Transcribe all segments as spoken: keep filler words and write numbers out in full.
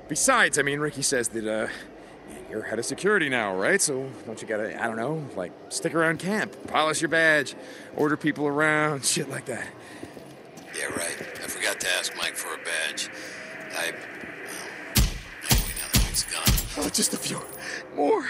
Besides, I mean, Ricky says that, uh, you're head of security now, right? So don't you gotta, I don't know, like, stick around camp, polish your badge, order people around, shit like that. Yeah, right. I forgot to ask Mike for a badge. I... Well, anyway, now Mike's gone. Oh, just a few more.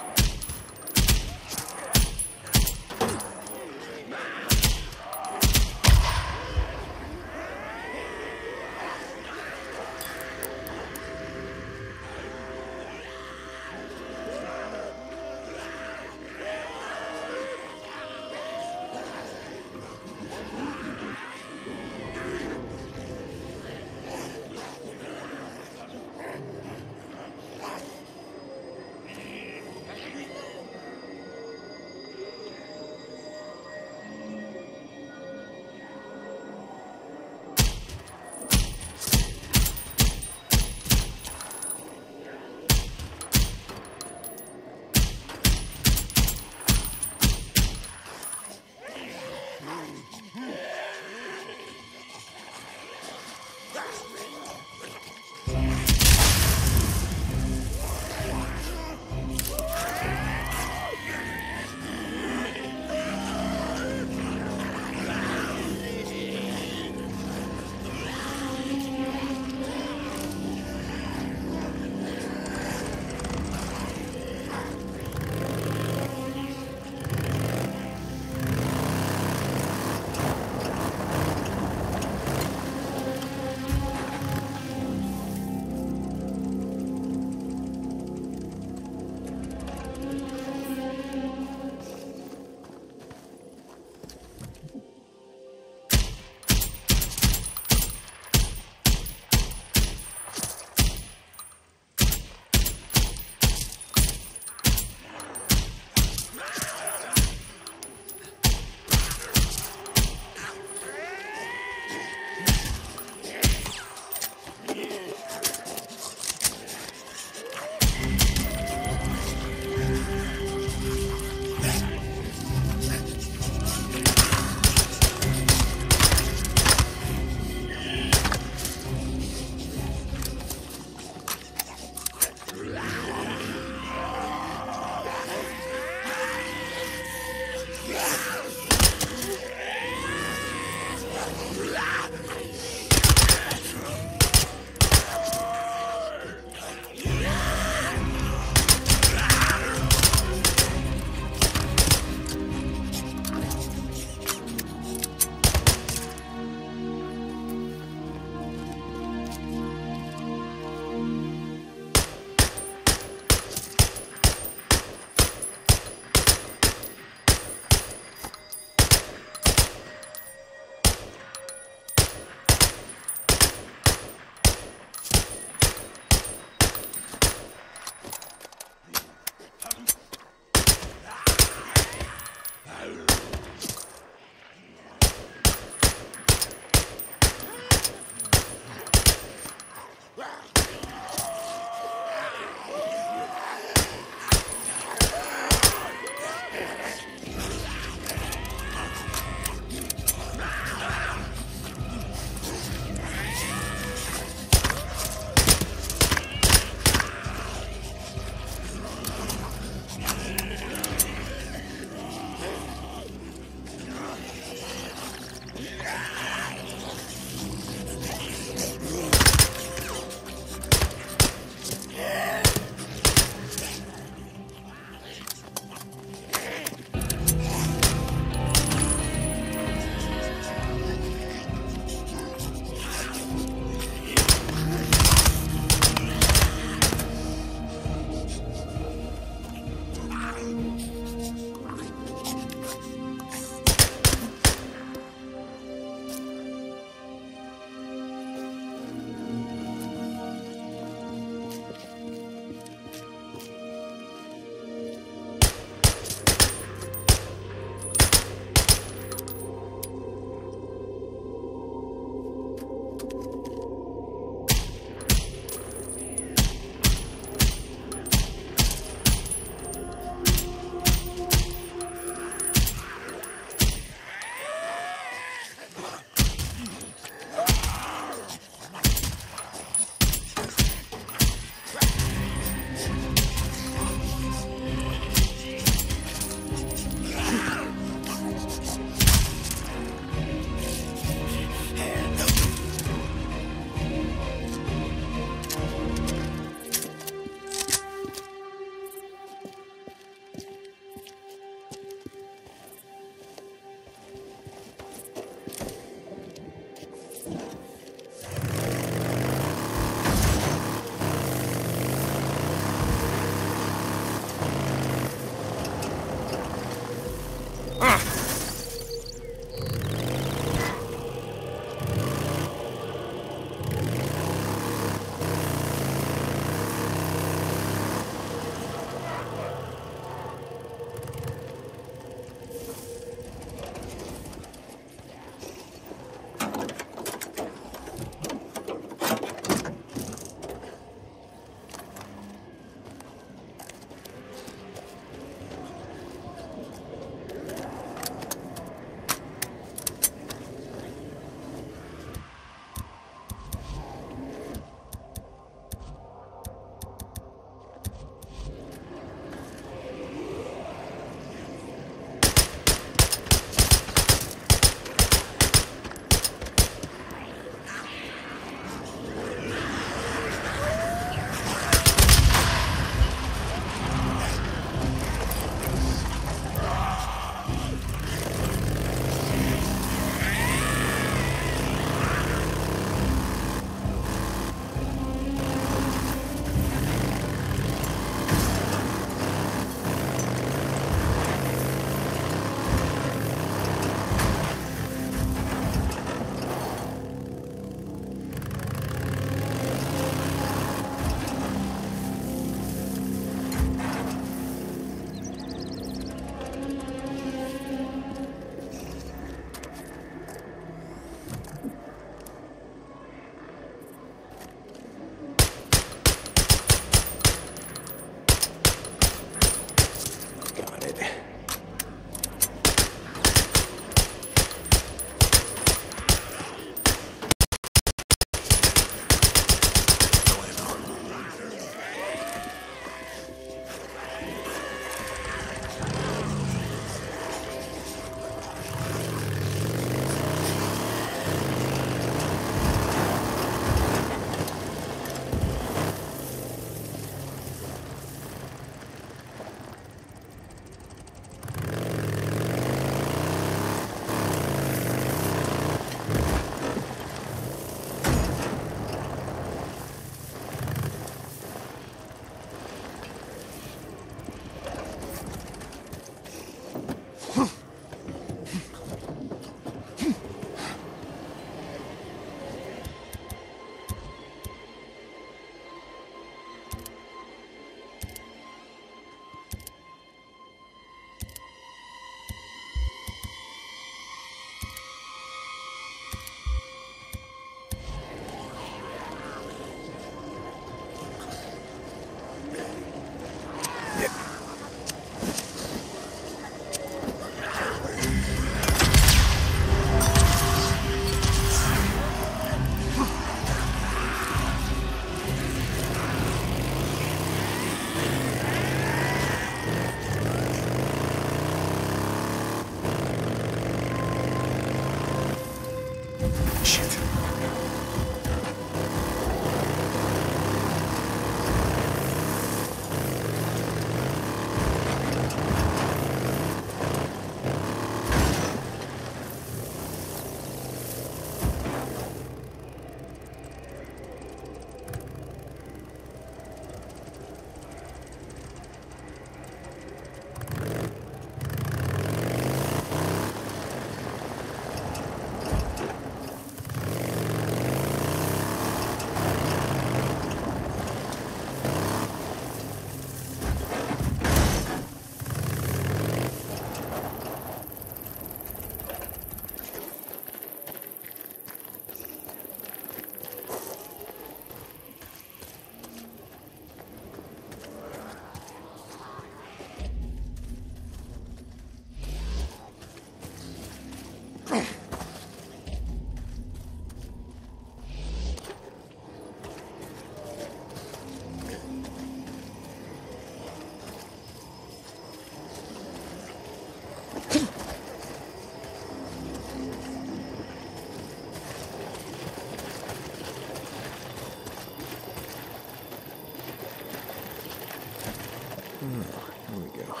Here we go.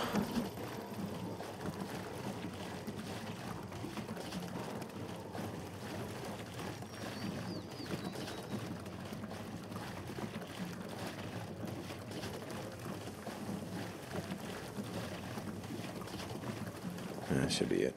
That should be it.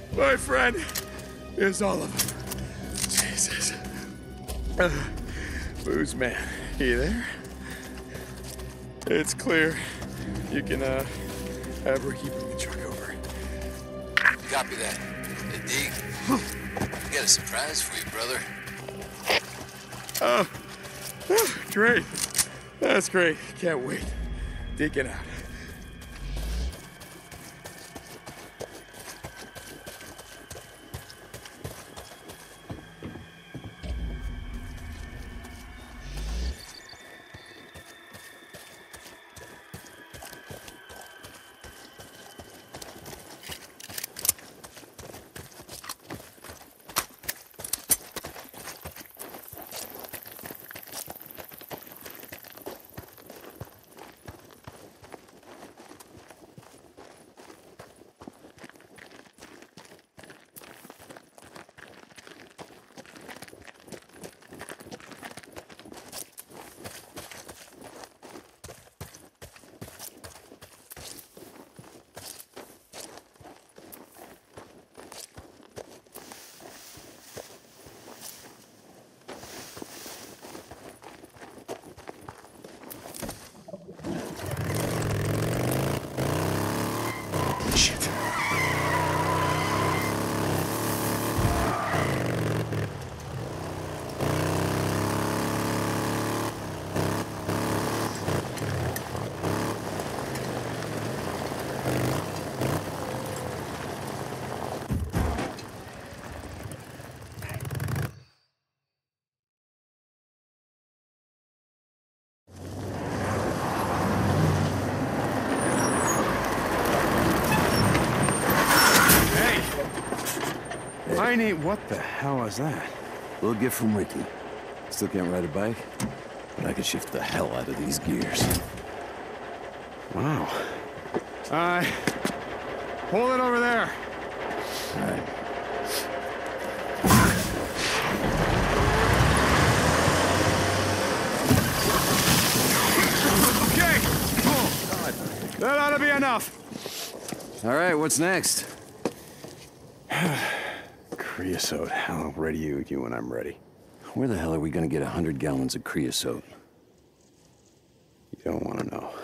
My friend is all of them. Jesus. Uh, Booze man, you there? It's clear. You can, uh, have Ricky bring the truck over. Copy that. Hey, Deke. I got a surprise for you, brother. Oh, oh, great. That's great. Can't wait. Deacon out. I need. What the hell was that? Little gift from Ricky. Still can't ride a bike, but I can shift the hell out of these gears. Wow. Uh, hold it over there. All right. Okay. Oh, God. That ought to be enough. All right, what's next? Creosote. I'll radio you when I'm ready. Where the hell are we gonna get a hundred gallons of creosote? You don't want to know.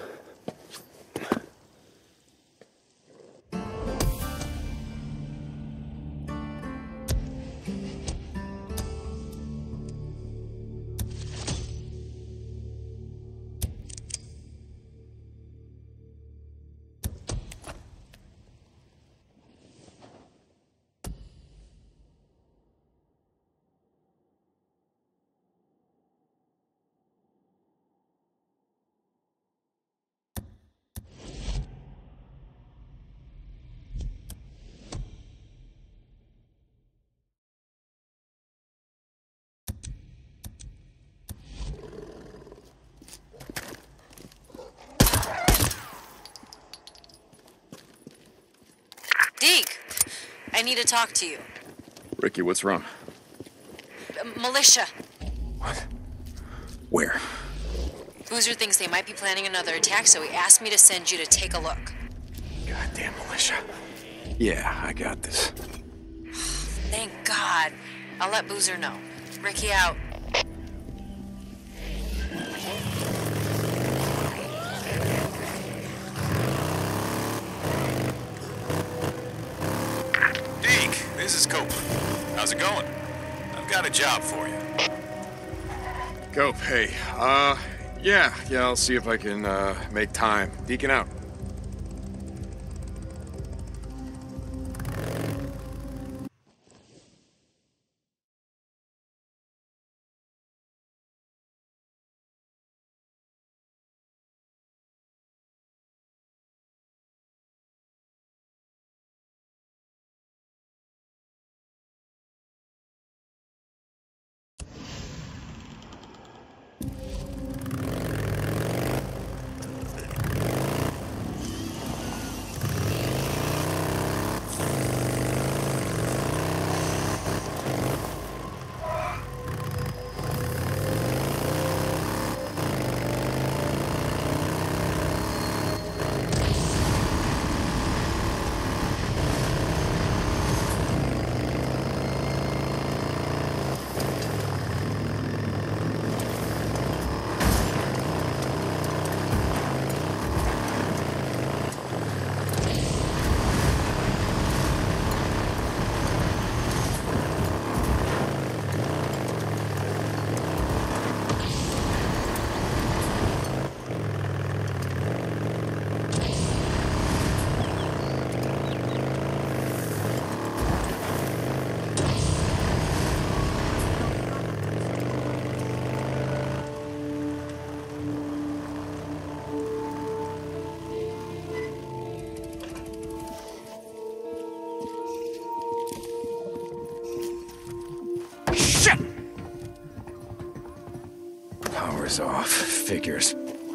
Deke, I need to talk to you. Ricky, what's wrong? Uh, militia. What? Where? Boozer thinks they might be planning another attack, so he asked me to send you to take a look. Goddamn militia. Yeah, I got this. Thank God. I'll let Boozer know. Ricky out. Deke, this is Copeland. How's it going? I've got a job for you. Cope, hey, uh, yeah, yeah, I'll see if I can, uh, make time. Deacon out. Locks off. Figures.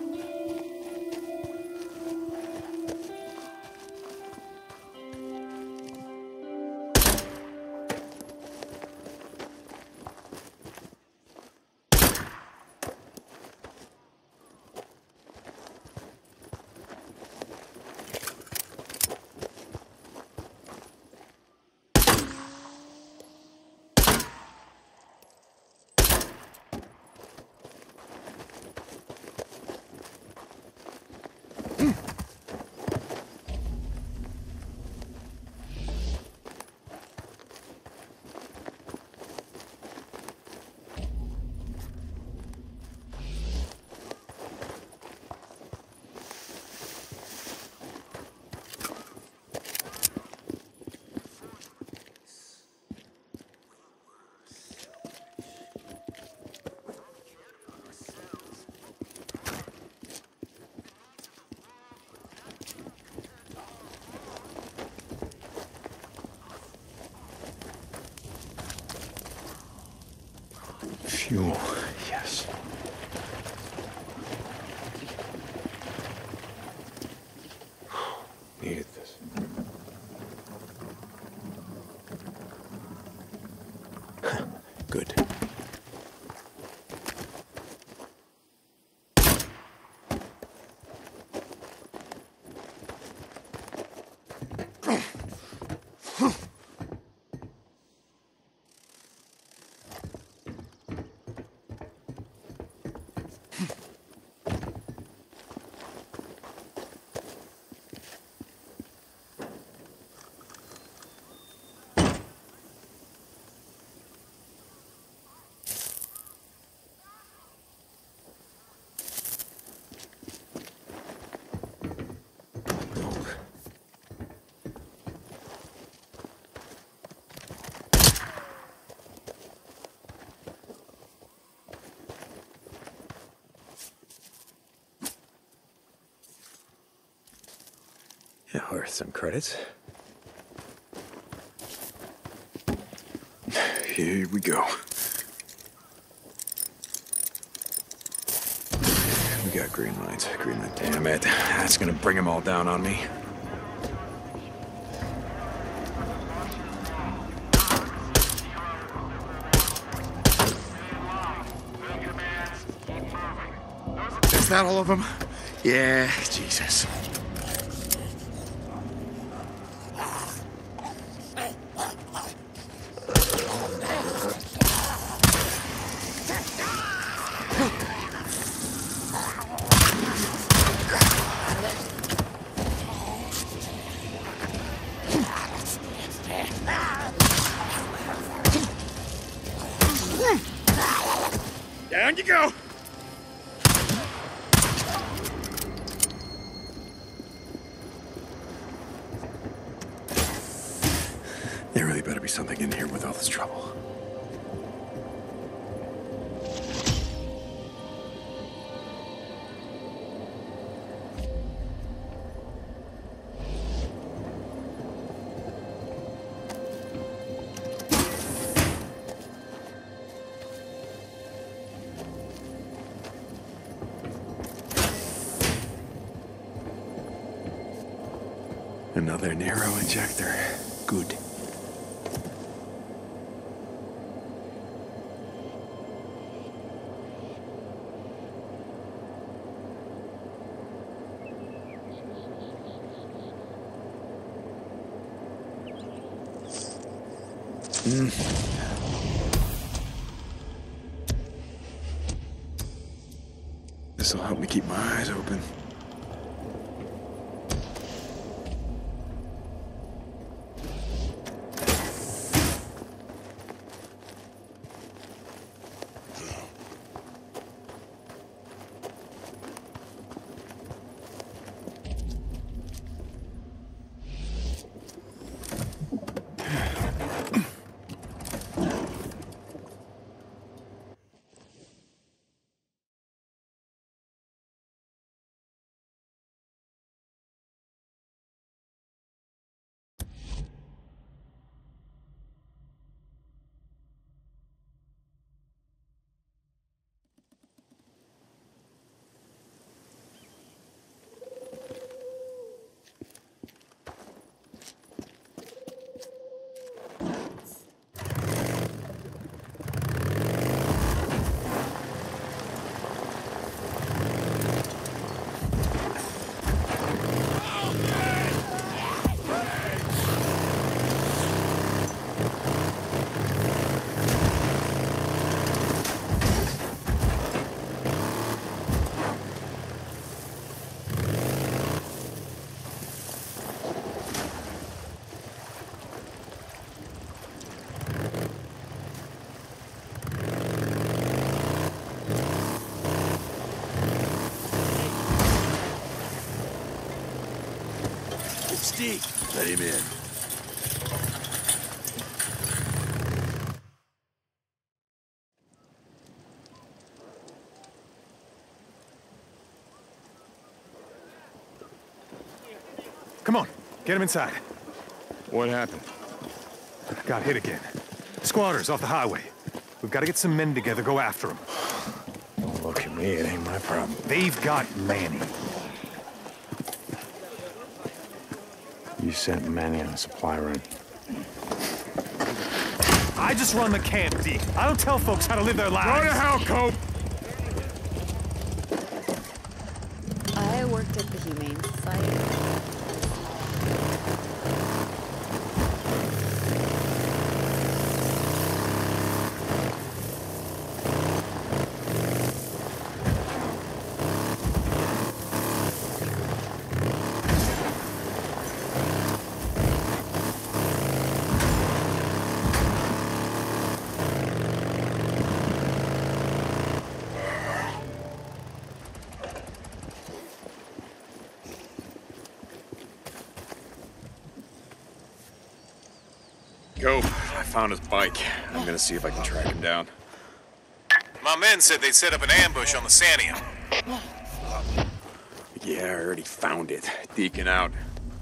Fuel, yes. Needed this. Good. Yeah, worth some credits. Here we go. We got green lights. Green light. Damn it. That's gonna bring them all down on me. Is that all of them? Yeah, Jesus. Down you go! There really better be something in here with all this trouble. Another narrow injector. Good. Mm. This'll help me keep my eyes open. Deke, let him in. Come on, get him inside. What happened? Got hit again. Squatters off the highway. We've got to get some men together, go after them. Don't look at me, it ain't my problem. They've got Manny. You sent Manny on a supply run. I just run the camp, Deke. I don't tell folks how to live their lives. Go to hell, Cope! I worked at the Humane Society. Cope, I found his bike. I'm gonna see if I can track him down. My men said they'd set up an ambush on the Sanium. Yeah, I already found it. Deacon out.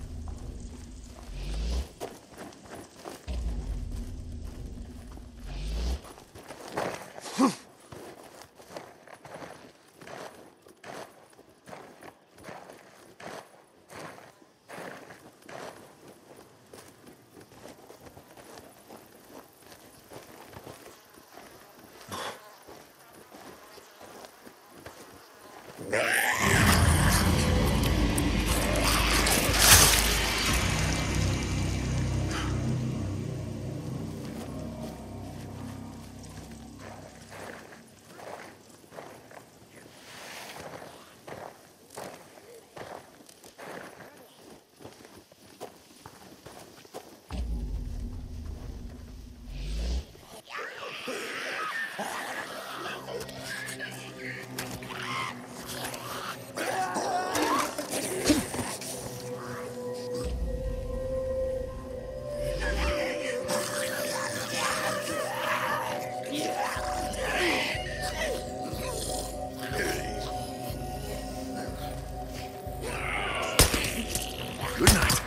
Good night.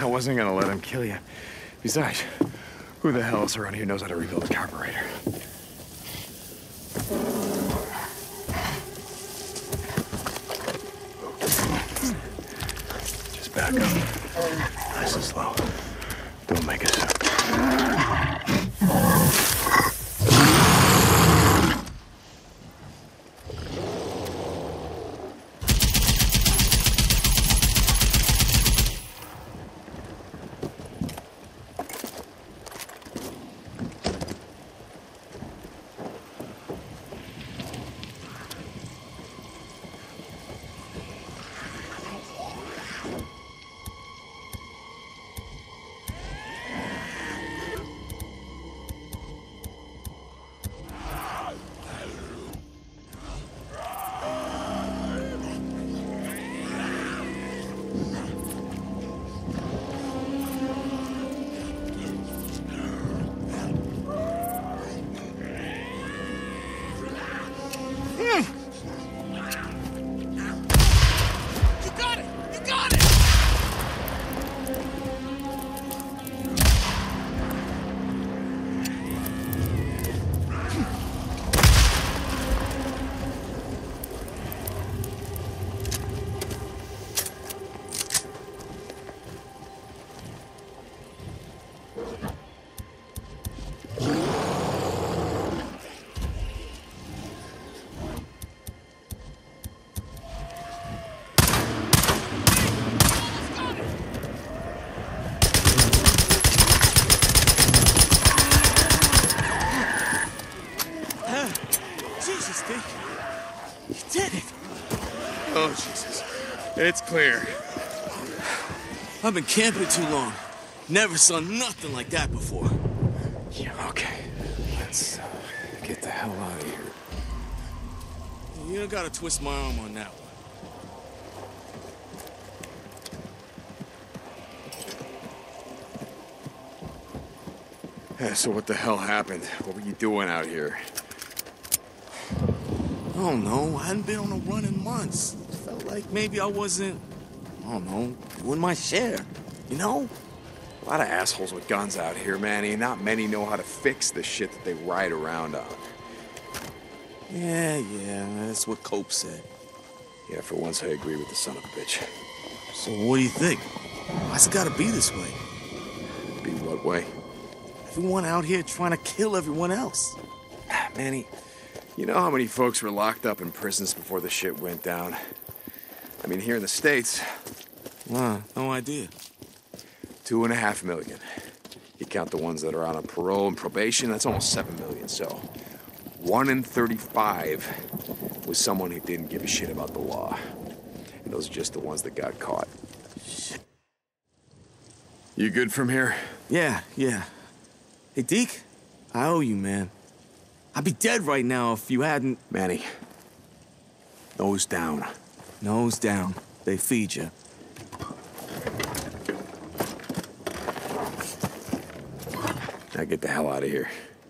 I wasn't gonna let him kill you. Besides, who the hell else around here knows how to rebuild a carburetor? Just back up. Nice and slow. Don't make a sound. Oh, Jesus. It's clear. I've been camping too long. Never saw nothing like that before. Yeah, okay. Let's uh, get the hell out of here. You don't gotta twist my arm on that one. Yeah, so what the hell happened? What were you doing out here? I don't know. I hadn't been on a run in months. Felt like maybe I wasn't, I don't know, doing my share, you know? A lot of assholes with guns out here, Manny. Not many know how to fix the shit that they ride around on. Yeah, yeah, that's what Cope said. Yeah, for once I agree with the son of a bitch. So what do you think? Why's it gotta be this way? Be what way? Everyone out here trying to kill everyone else. Manny, you know how many folks were locked up in prisons before the shit went down? I mean, here in the States... Nah, no idea. Two and a half million. You count the ones that are on a parole and probation, that's almost seven million, so... One in thirty-five was someone who didn't give a shit about the law. And those are just the ones that got caught. Shit. You good from here? Yeah, yeah. Hey, Deke, I owe you, man. I'd be dead right now if you hadn't... Manny, nose down. Nose down. They feed you. Now get the hell out of here.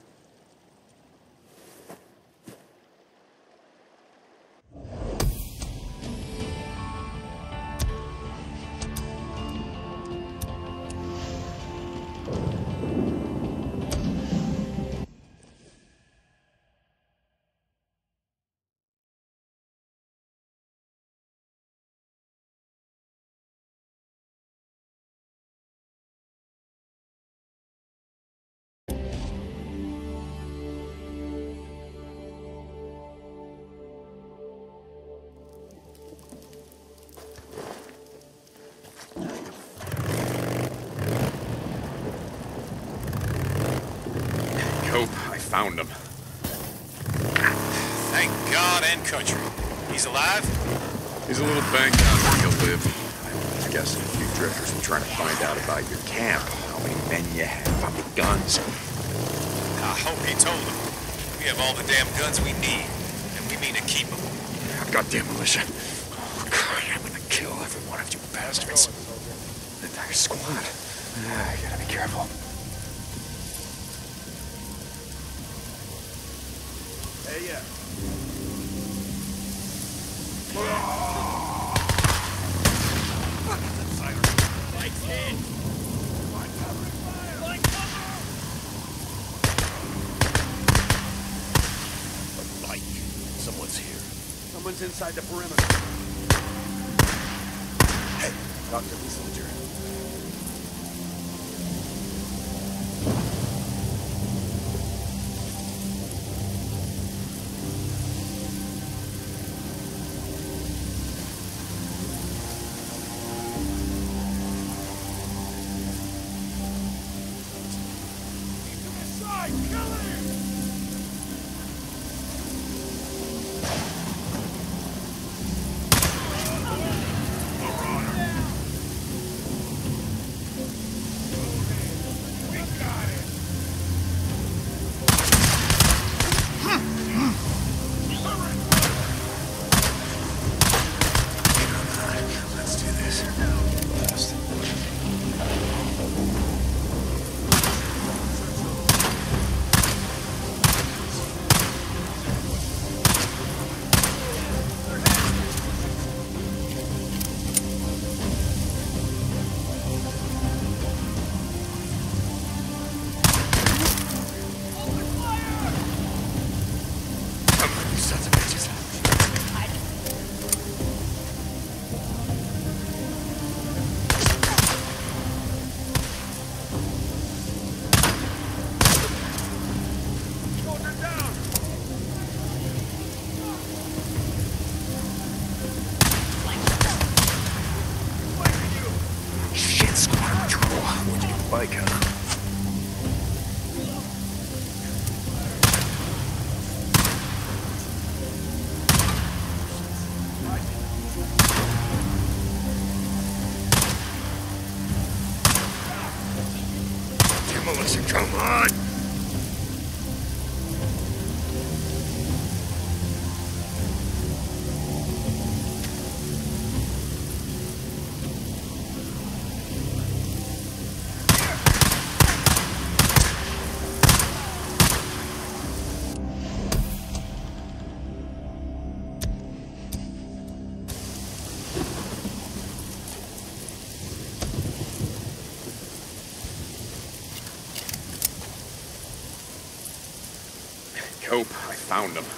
I found him. Thank God and country. He's alive? He's a little banged out, but he'll live. I was guessing a few drifters were trying to find out about your camp, how many men you have, how many guns. I hope he told them. We have all the damn guns we need, and we mean to keep them. Goddamn militia. God, I'm gonna kill every one of you bastards. The entire squad. Ah, I gotta be careful. Hey, yeah. Lights in. Hostiles inside the perimeter. Hey, talk to me, soldier. Bike, huh? Melissa, come on! Cope, I found him.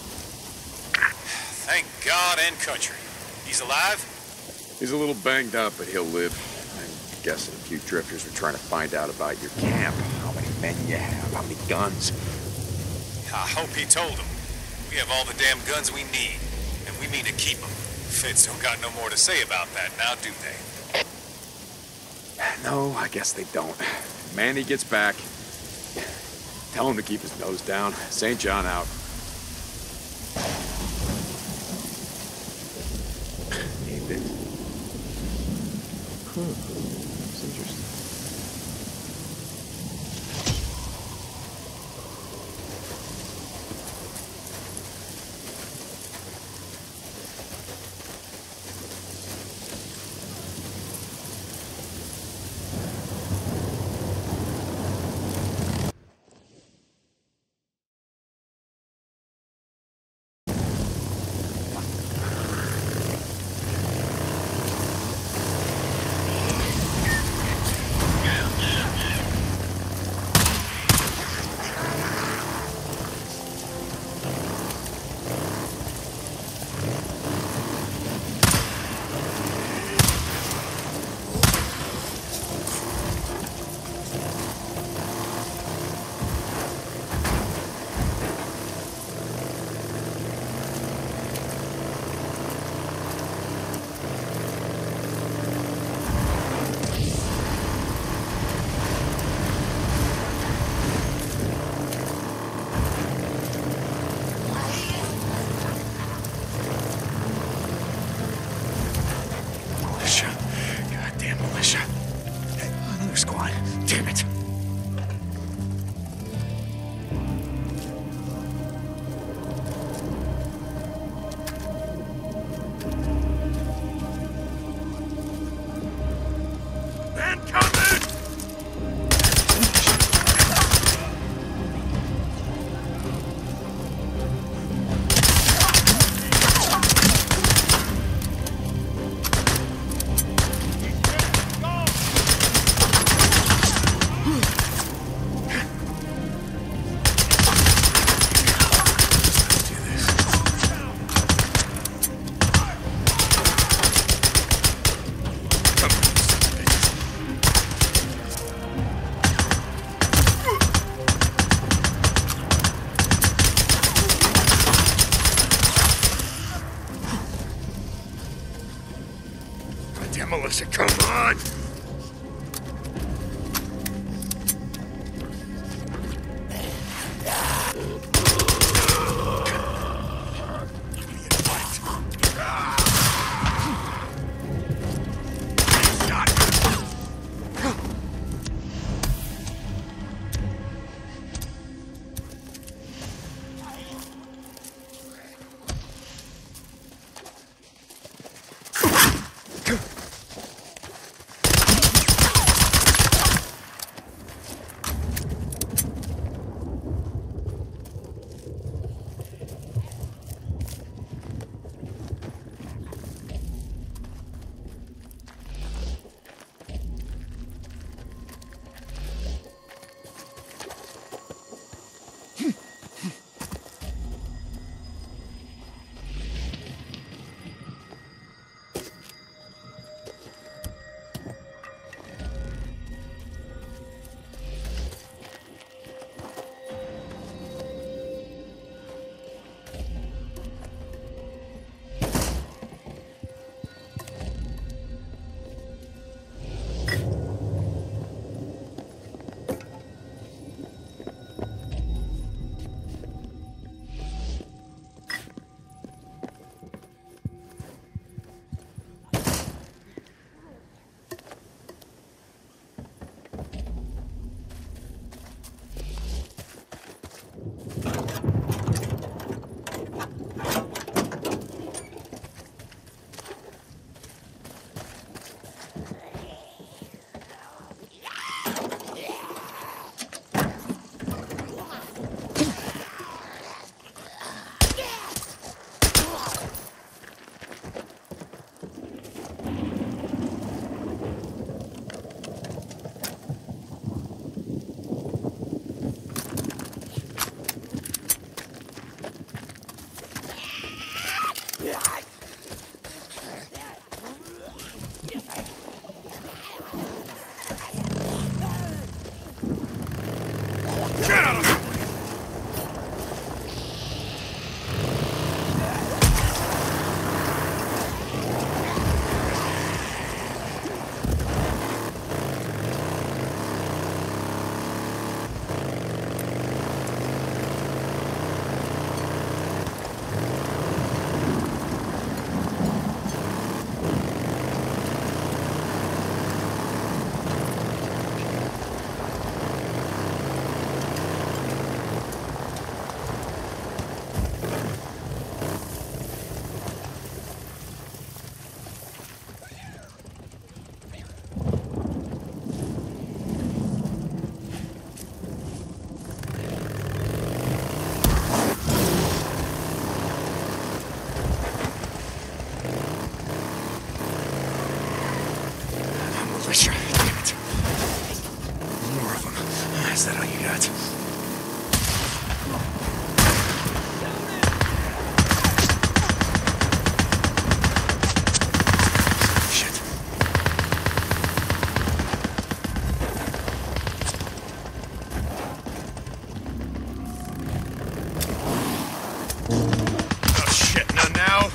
Thank God and country. He's alive? He's a little banged up, but he'll live. I'm guessing a few drifters were trying to find out about your camp. How many men you have, how many guns. I hope he told them. We have all the damn guns we need, and we mean to keep them. Feds don't got no more to say about that now, do they? No, I guess they don't. Manny gets back. Tell him to keep his nose down. Saint John out. Ethan. Huh. That's interesting. Is that all you got? Shit. Oh shit, not now.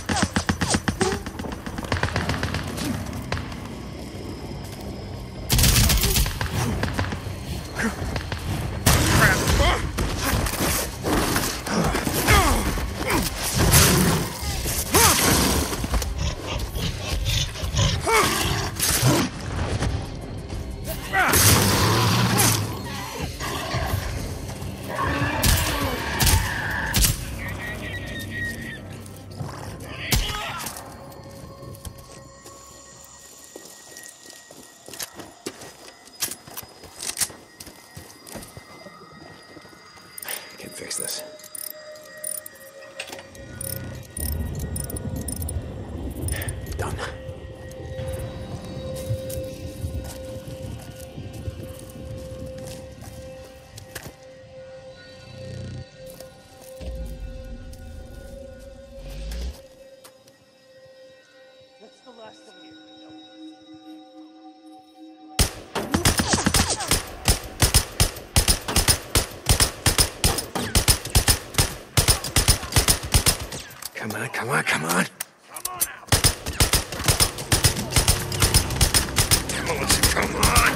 Can't fix this. Done. That's the last of you. Come on, come on, come on. Come on out. Demolition, come on.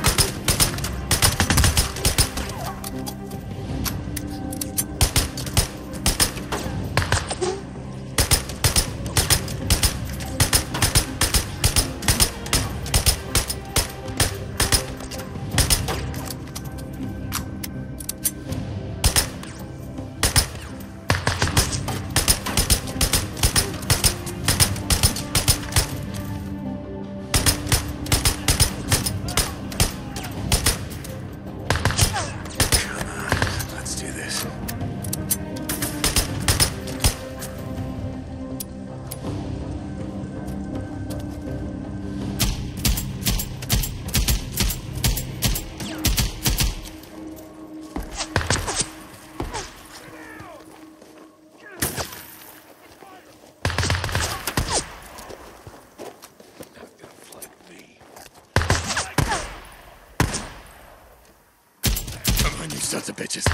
Let's do this. Come on, you sons of bitches.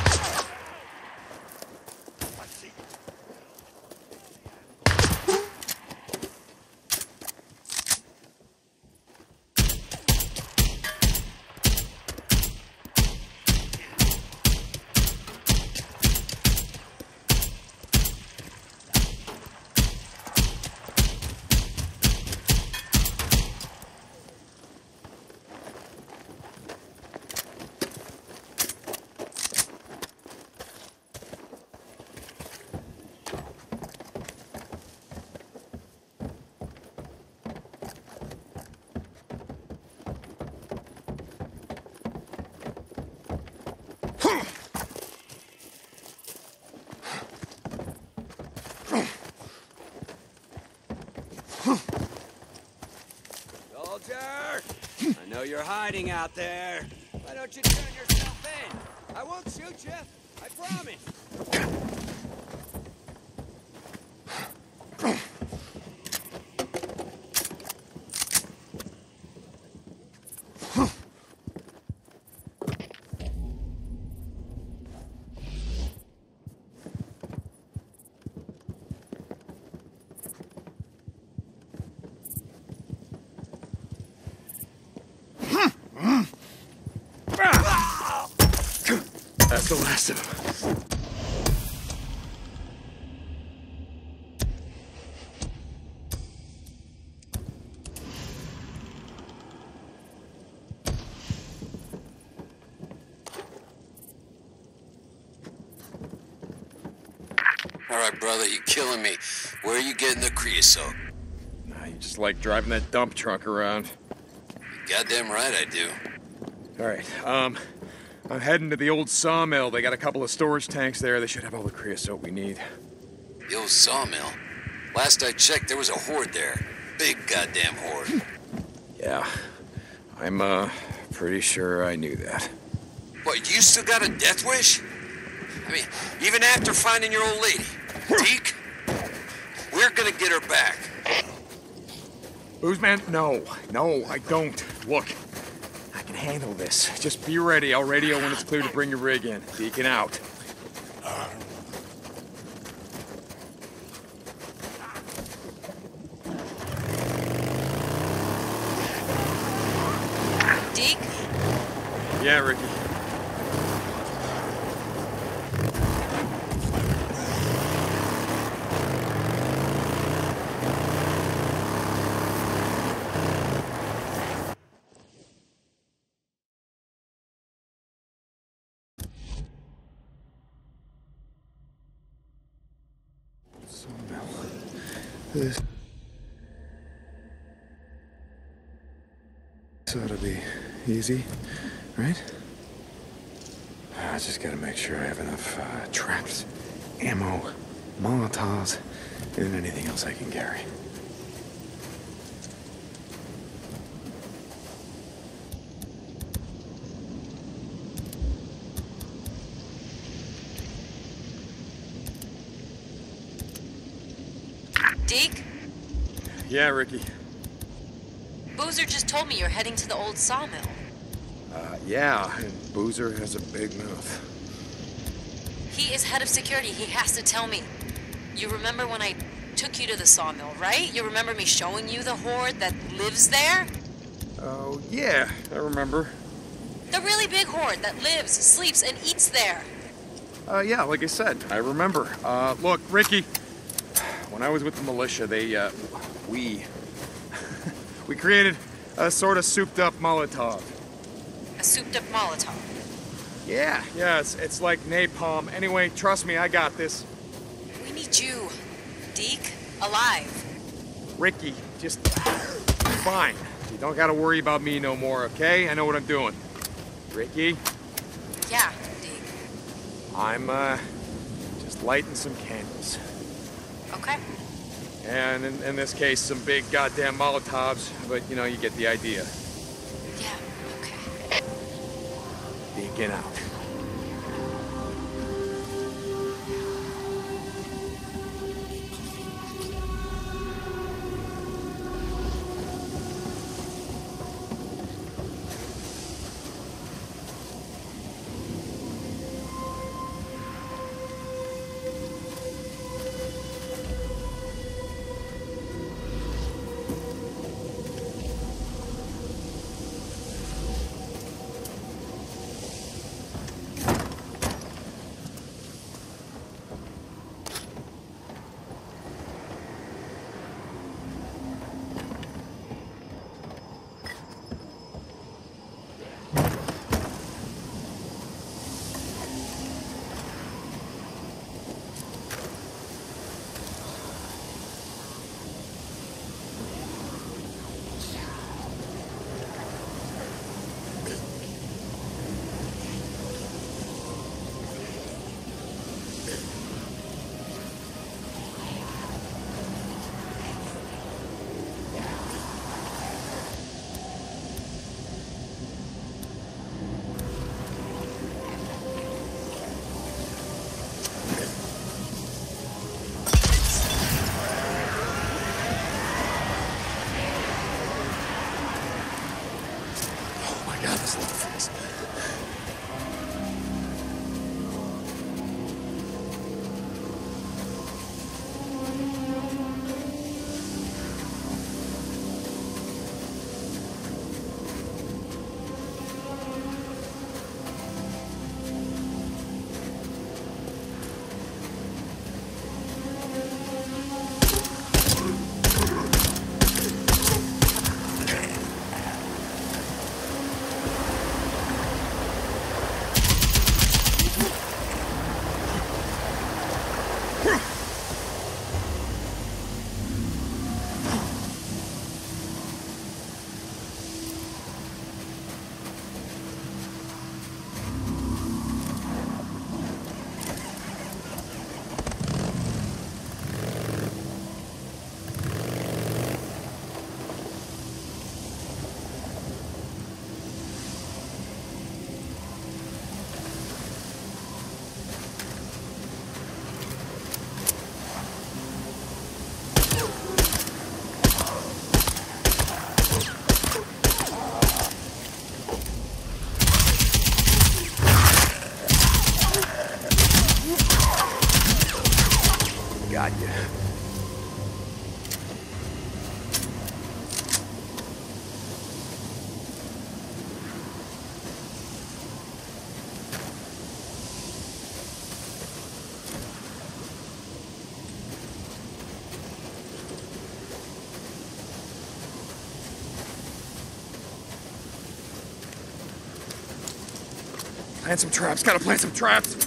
Soldier! I know you're hiding out there. Why don't you turn yourself in? I won't shoot you. I promise. That's the last of them. All right, brother, you killing me. Where are you getting the creosote? Nah, you just like driving that dump truck around. Goddamn right I do. All right, um, I'm heading to the old sawmill. They got a couple of storage tanks there. They should have all the creosote we need. The old sawmill. Last I checked, there was a horde there. Big goddamn horde. Yeah, I'm, uh, pretty sure I knew that. What, you still got a death wish? I mean, even after finding your old lady, Deke, we're gonna get her back. Boozman, no. No, I don't. Look, I can handle this. Just be ready. I'll radio when it's clear to bring your rig in. Deacon out. Deke? Yeah, Ricky. This ought to be easy, right? I just gotta make sure I have enough uh, traps, ammo, Molotovs, and anything else I can carry. Deke? Yeah, Ricky. Boozer just told me you're heading to the old sawmill. Uh, yeah, and Boozer has a big mouth. He is head of security. He has to tell me. You remember when I took you to the sawmill, right? You remember me showing you the horde that lives there? Oh, yeah, I remember. The really big horde that lives, sleeps, and eats there. Uh, yeah, like I said, I remember. Uh, look, Ricky, when I was with the militia, they, uh, we, we created a sort of souped-up Molotov. A souped-up Molotov. Yeah, yeah, it's, it's like napalm. Anyway, trust me, I got this. We need you, Deke, alive. Ricky, just fine. You don't gotta worry about me no more, okay? I know what I'm doing. Ricky? Yeah, Deke. I'm, uh, just lighting some candles. Okay. And in, in this case, some big goddamn Molotovs, but, you know, you get the idea. Yeah, okay. Deacon out. got you. Plant some traps. Gotta plant some traps.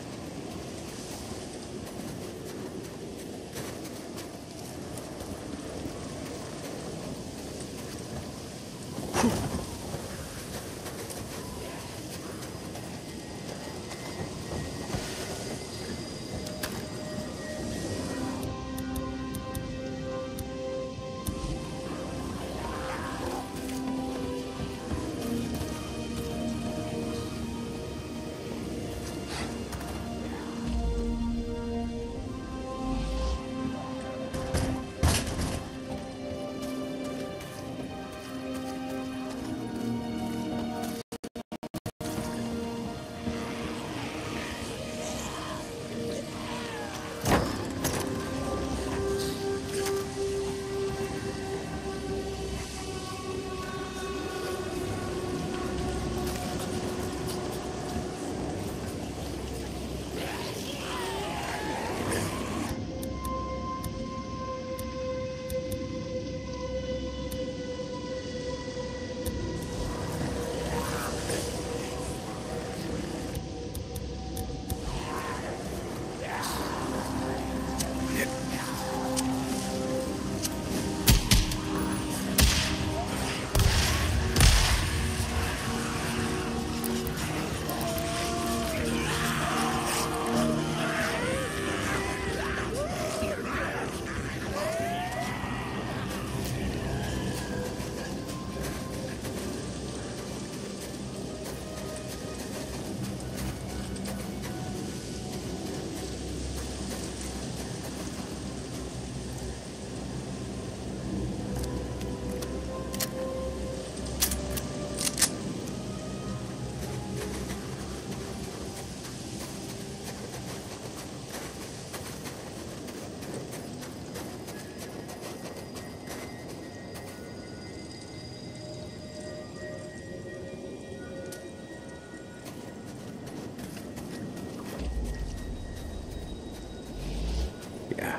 Yeah.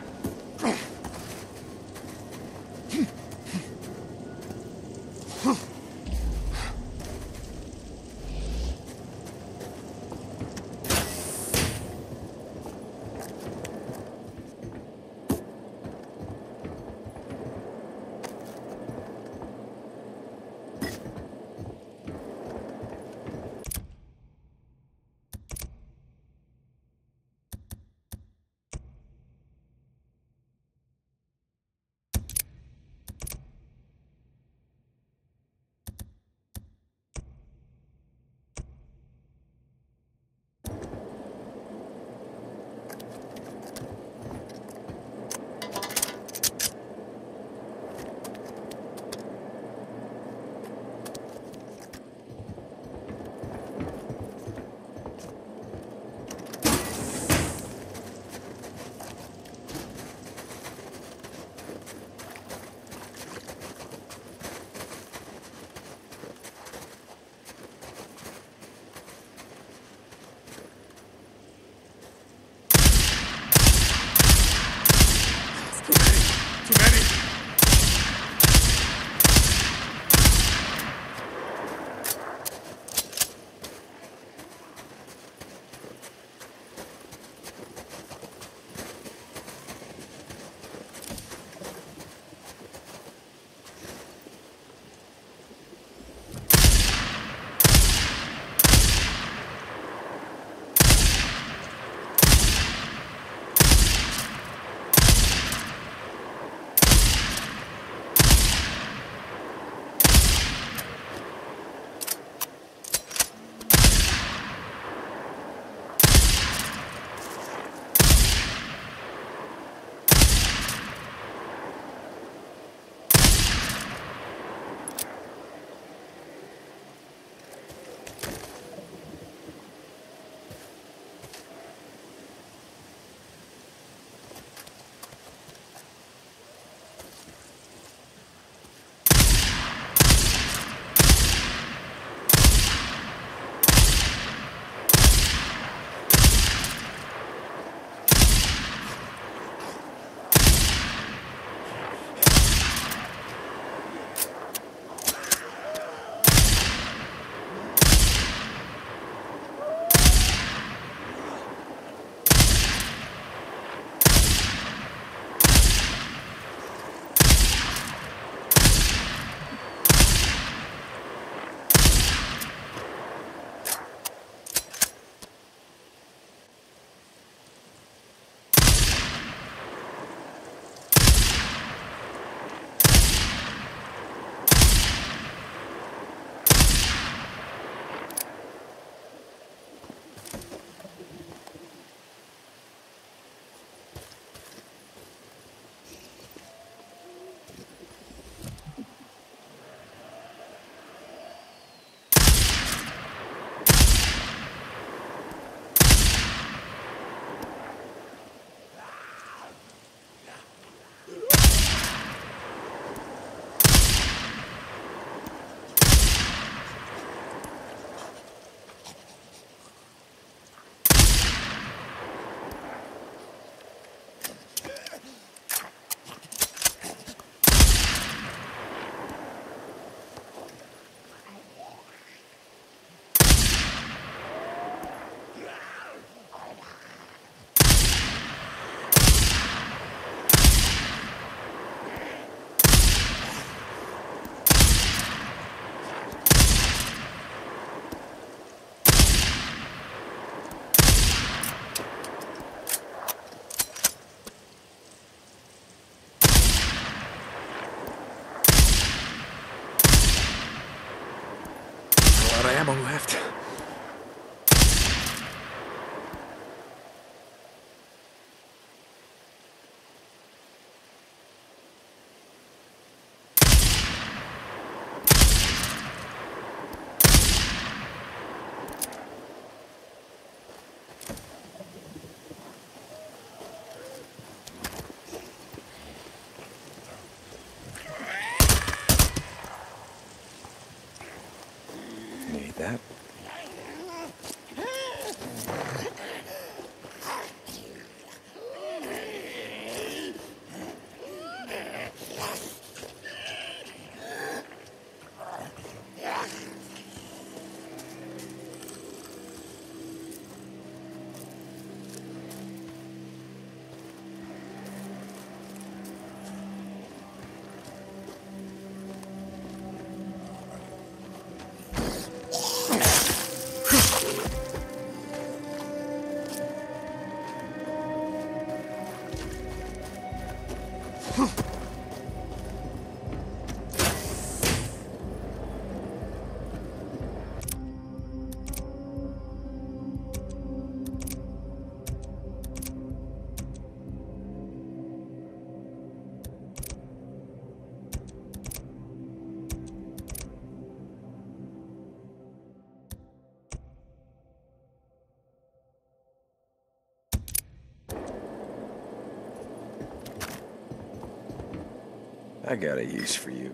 I got a use for you.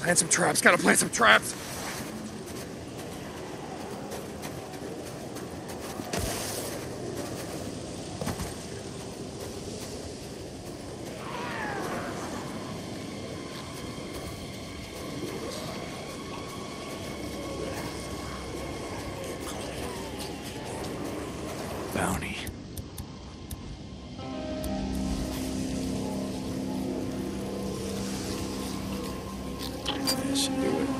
Plant some traps. Gotta plant some traps. Bounty. That should do it.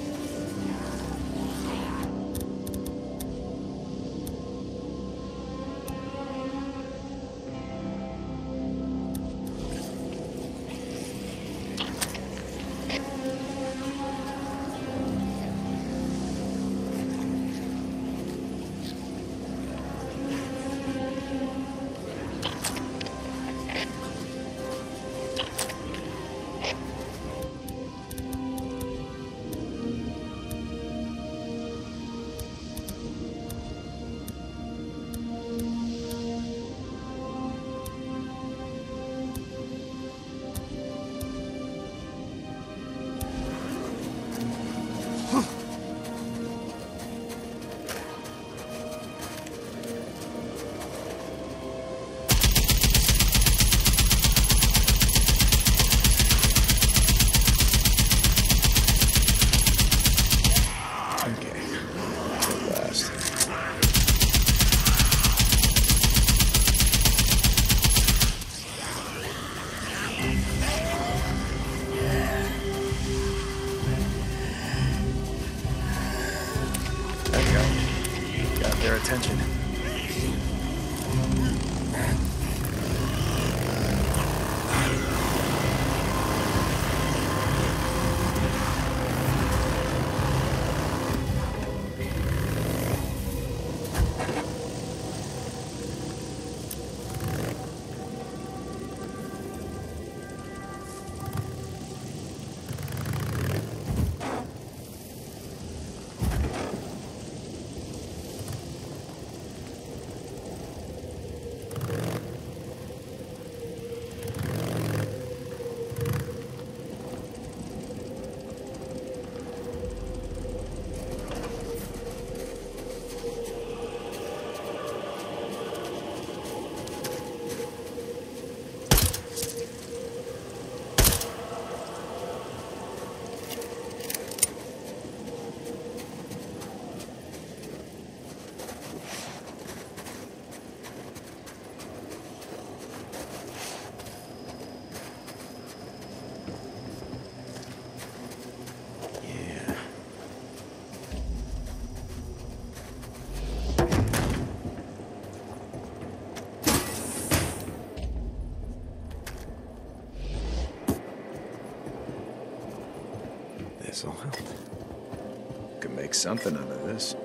Their attention. This'll help. Could make something out of this.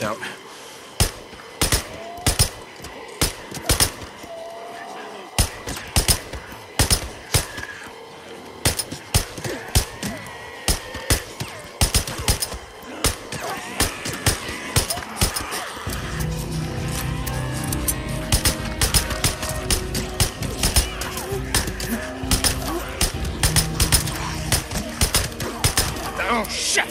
passed out. Oh, shit!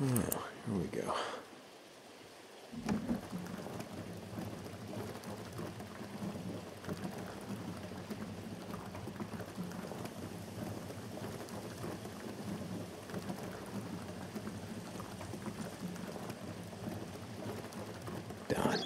Oh, here we go. Done.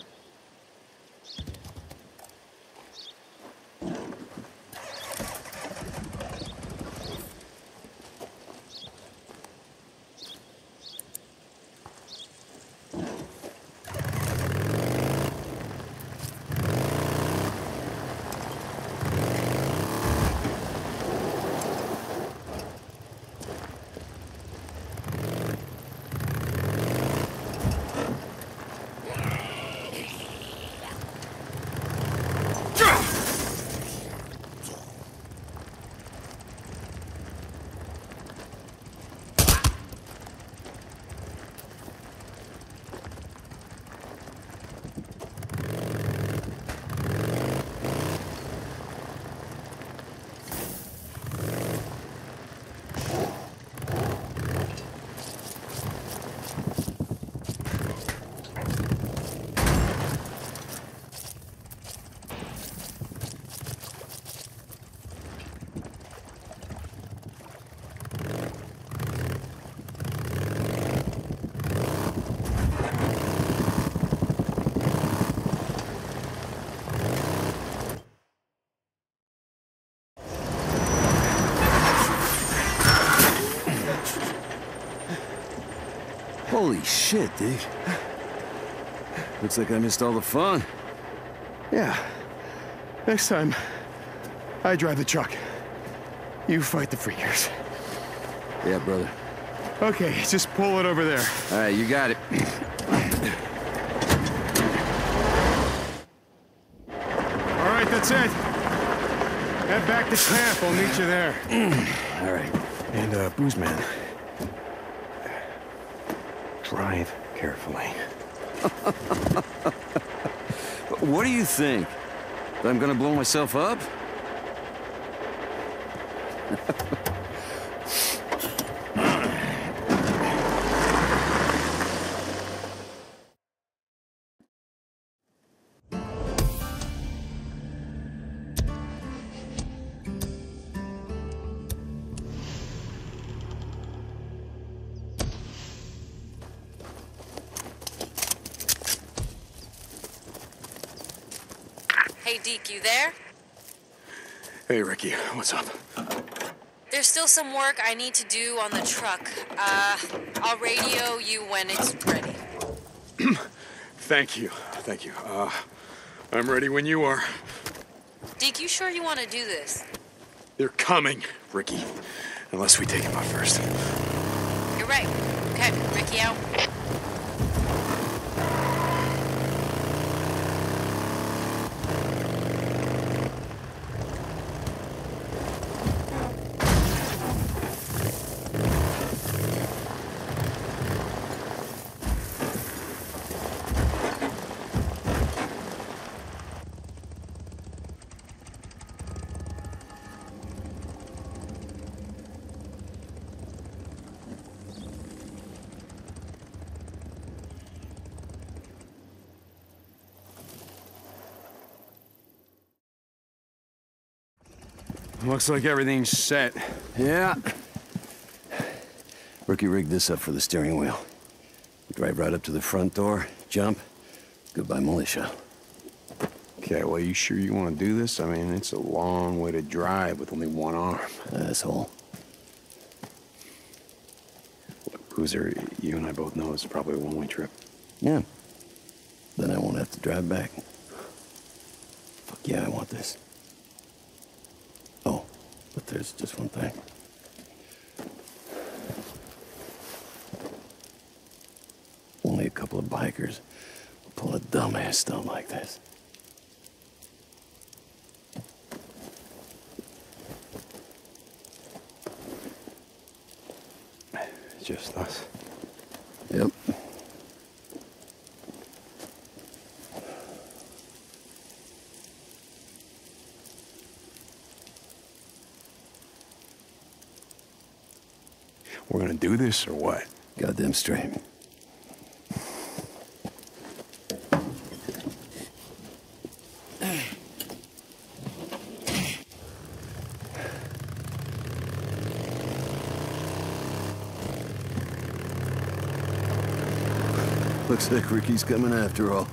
Holy shit, dude. Looks like I missed all the fun. Yeah. Next time, I drive the truck. You fight the freakers. Yeah, brother. Okay, just pull it over there. All right, you got it. All right, that's it. Head back to camp. I'll meet you there. All right. And, uh, Booze Man, drive carefully. What do you think? That I'm gonna blow myself up? Hey, Deke, you there? Hey, Ricky, what's up? There's still some work I need to do on the truck. Uh, I'll radio you when it's ready. Thank you, thank you. Uh, I'm ready when you are. Deke, you sure you want to do this? They're coming, Ricky. Unless we take him out first. You're right. Okay, Ricky out. Looks like everything's set. Yeah. Rookie rigged this up for the steering wheel. Drive right up to the front door, jump, goodbye militia. Okay, well, you sure you want to do this? I mean, it's a long way to drive with only one arm. Asshole. Look, Boozer, you and I both know it's probably a one-way trip. Yeah. Then I won't have to drive back. Fuck yeah, I want this. Oh, but there's just one thing. Only a couple of bikers will pull a dumbass stunt like this. Just us. Yep. We're gonna do this or what? Goddamn straight. Looks like Ricky's coming after all.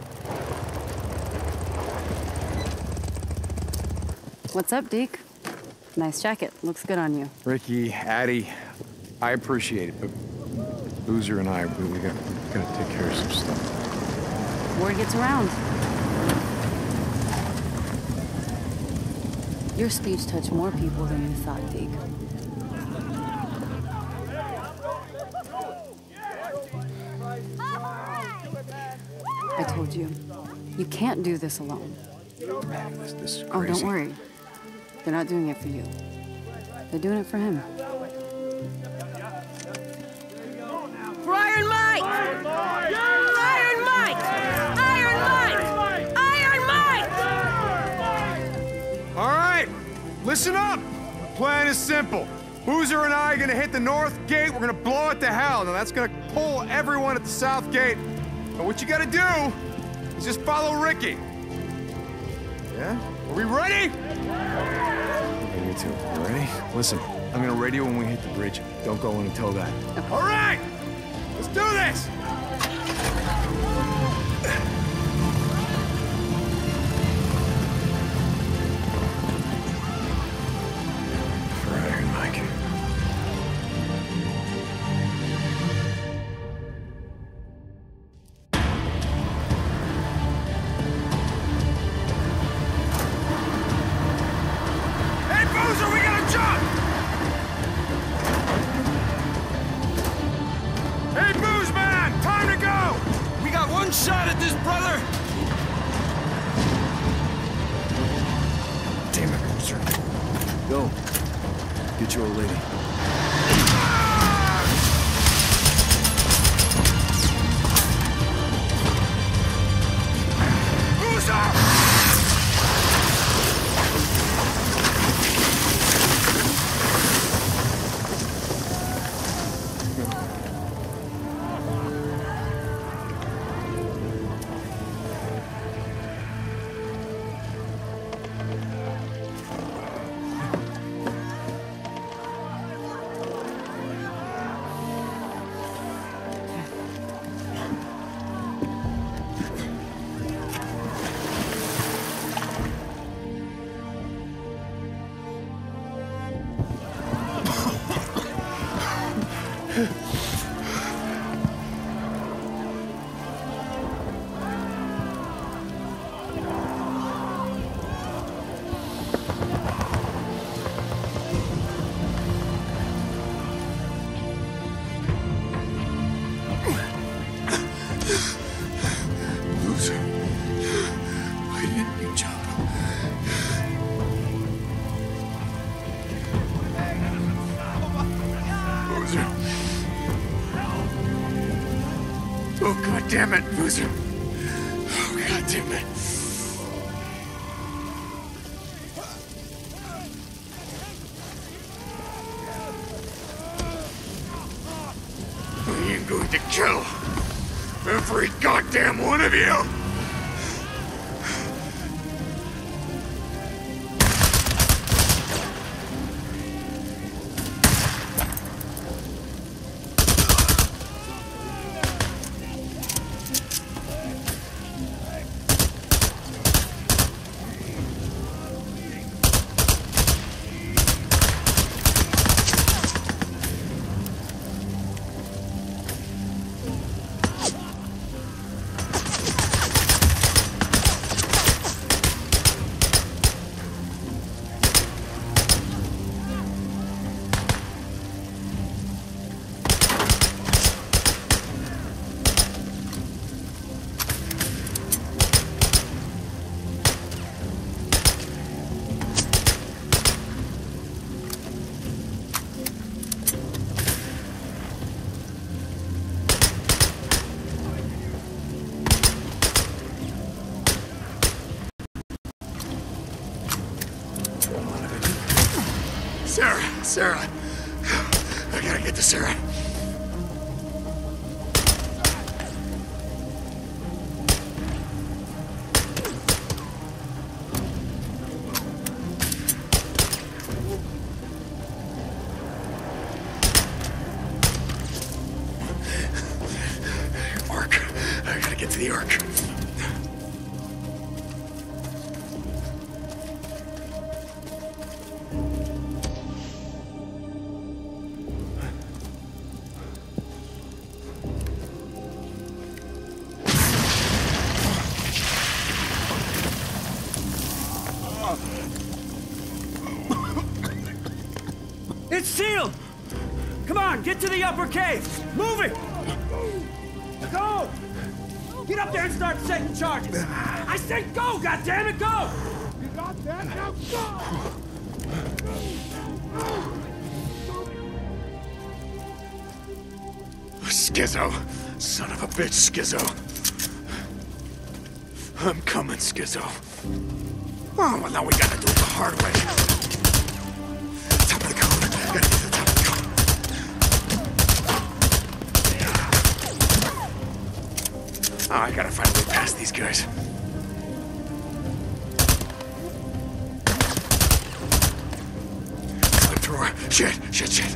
What's up, Deke? Nice jacket. Looks good on you. Ricky, Addie, I appreciate it, but Boozer and I, we, we got, we gotta take care of some stuff. Word gets around. Your speech touched more people than you thought, Deke. I told you, you can't do this alone. Man, this, this is crazy. Oh, don't worry. They're not doing it for you. They're doing it for him. For Iron Mike! Iron Mike! Iron Mike! Iron Mike! All right, listen up. The plan is simple. Boozer and I are gonna hit the north gate. We're gonna blow it to hell. Now that's gonna pull everyone at the south gate. But what you gotta do is just follow Ricky. Yeah? Are we ready? Okay, you two. You ready? Listen, I'm gonna radio when we hit the bridge. Don't go in until that. All right! Let's do this! For Iron Mike. Shot at this, brother! Damn it, Boozer. Go. Get your old lady. Boozer! Oh, God damn it, Boozer. Oh, God damn it. I am going to kill every goddamn one of you. Sarah, Sarah. I gotta get to Sarah. It's sealed! Come on, get to the upper cave! Move it! Go! Get up there and start setting charges! I said go, goddammit, go! You got that? Now go! Skizzo. Son of a bitch, Skizzo. I'm coming, Skizzo. Oh, well, now we gotta do it the hard way. Top of the cone. Gotta get to the top of the cone. Oh, I gotta find a way past these guys. The drawer. Shit, shit, shit.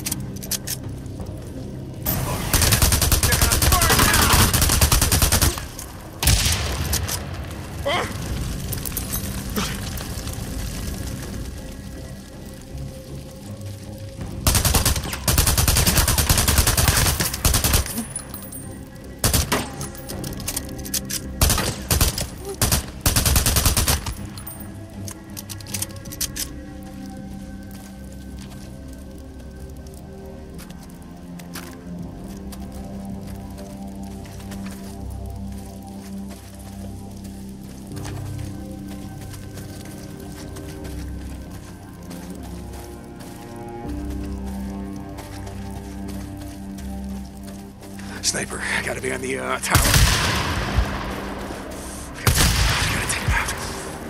Sniper, I gotta be on the uh, tower. I gotta take him out.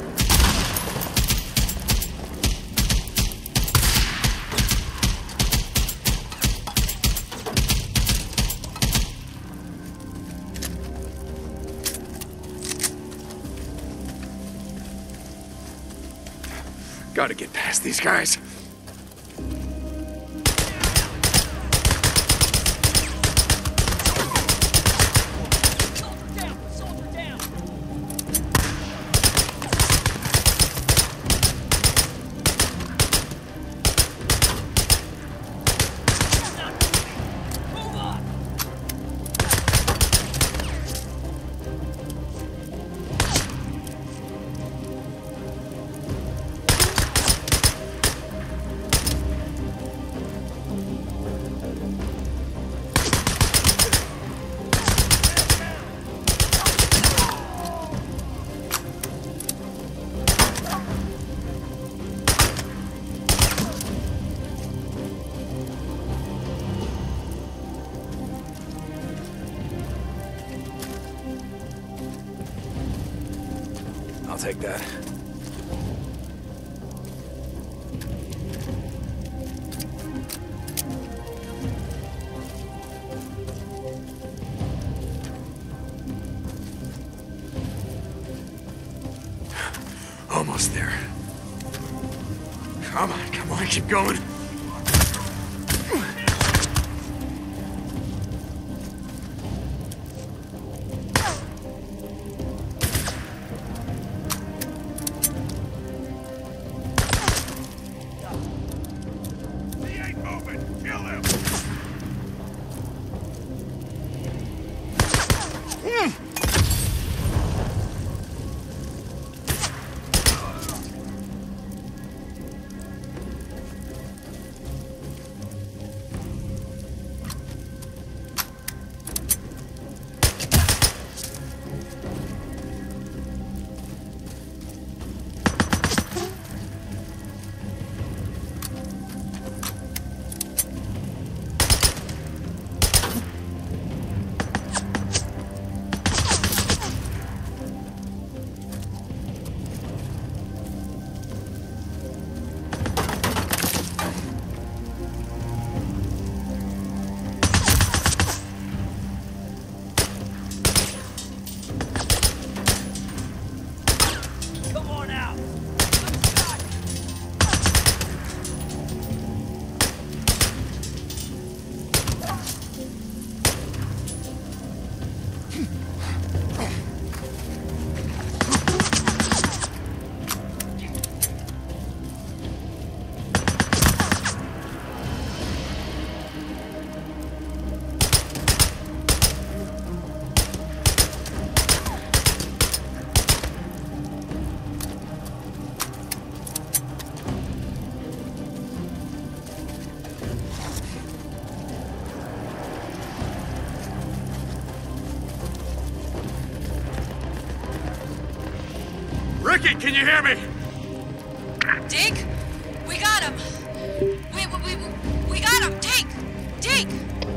Gotta get past these guys. I'll take that. Almost there. Come on, come on, keep going. Ricky, can you hear me? Deke? We got him! We, we, we, we got him! Deke! Deke!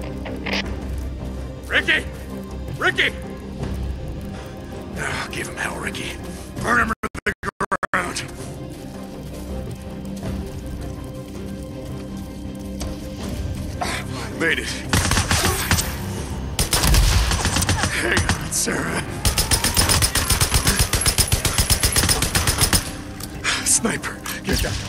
Ricky! Ricky! Oh, give him hell, Ricky. Burn him to the ground. Made it. Hang on, Sarah. Sniper, get down.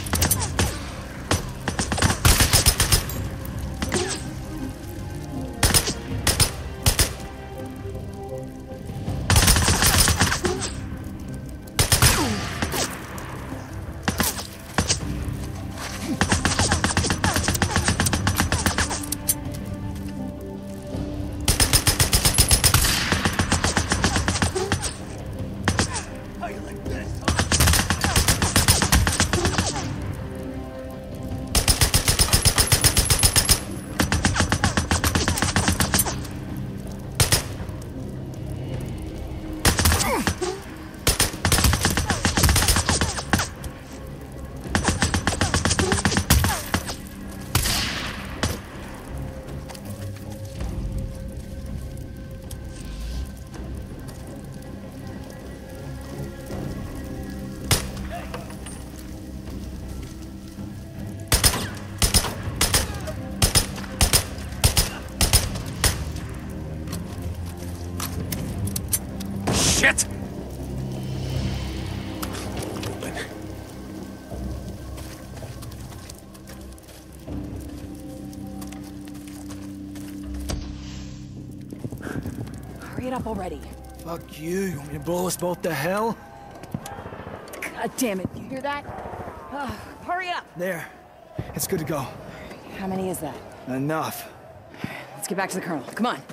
Shit! Open. Hurry it up already. Fuck you. You want me to blow us both to hell? God damn it. You hear that? Uh, hurry up. There. It's good to go. How many is that? Enough. Let's get back to the colonel. Come on.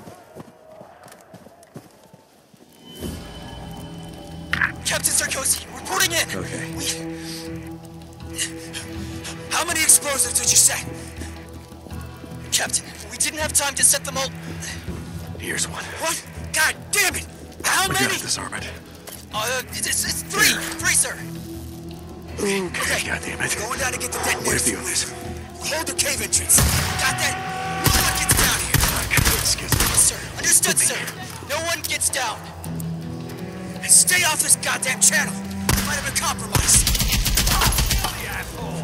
Captain Sarkozy, reporting in. Okay. We... How many explosives did you set? Captain, we didn't have time to set them all. Here's one. What? God damn it! How we many? Got disarm it. Uh, it's, it's three. Three, sir. Okay, okay. God damn it. Going down to get the detonators. Where's the others? Hold the cave entrance. Got that? No one gets down here. Excuse me. Yes, sir. Understood, sir. No one gets down. And stay off this goddamn channel. Might have been compromised. The asshole.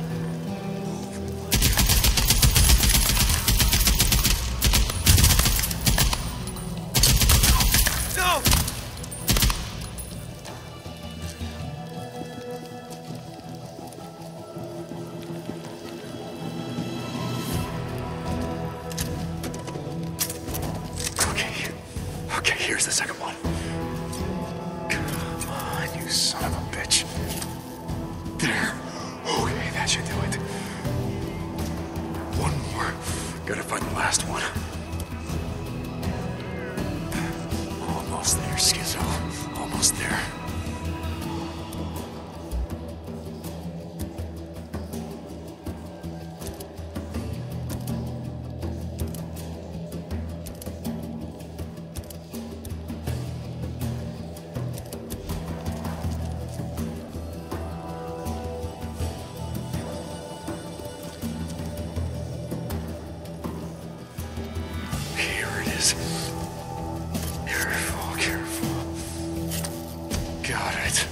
No! Okay. Okay, here's the second one. Come on, you son of a bitch. There. Okay, that should do it. One more. Gotta find the last one. Almost there, Skizzo. Almost there. Here it is. Careful, careful. Got it.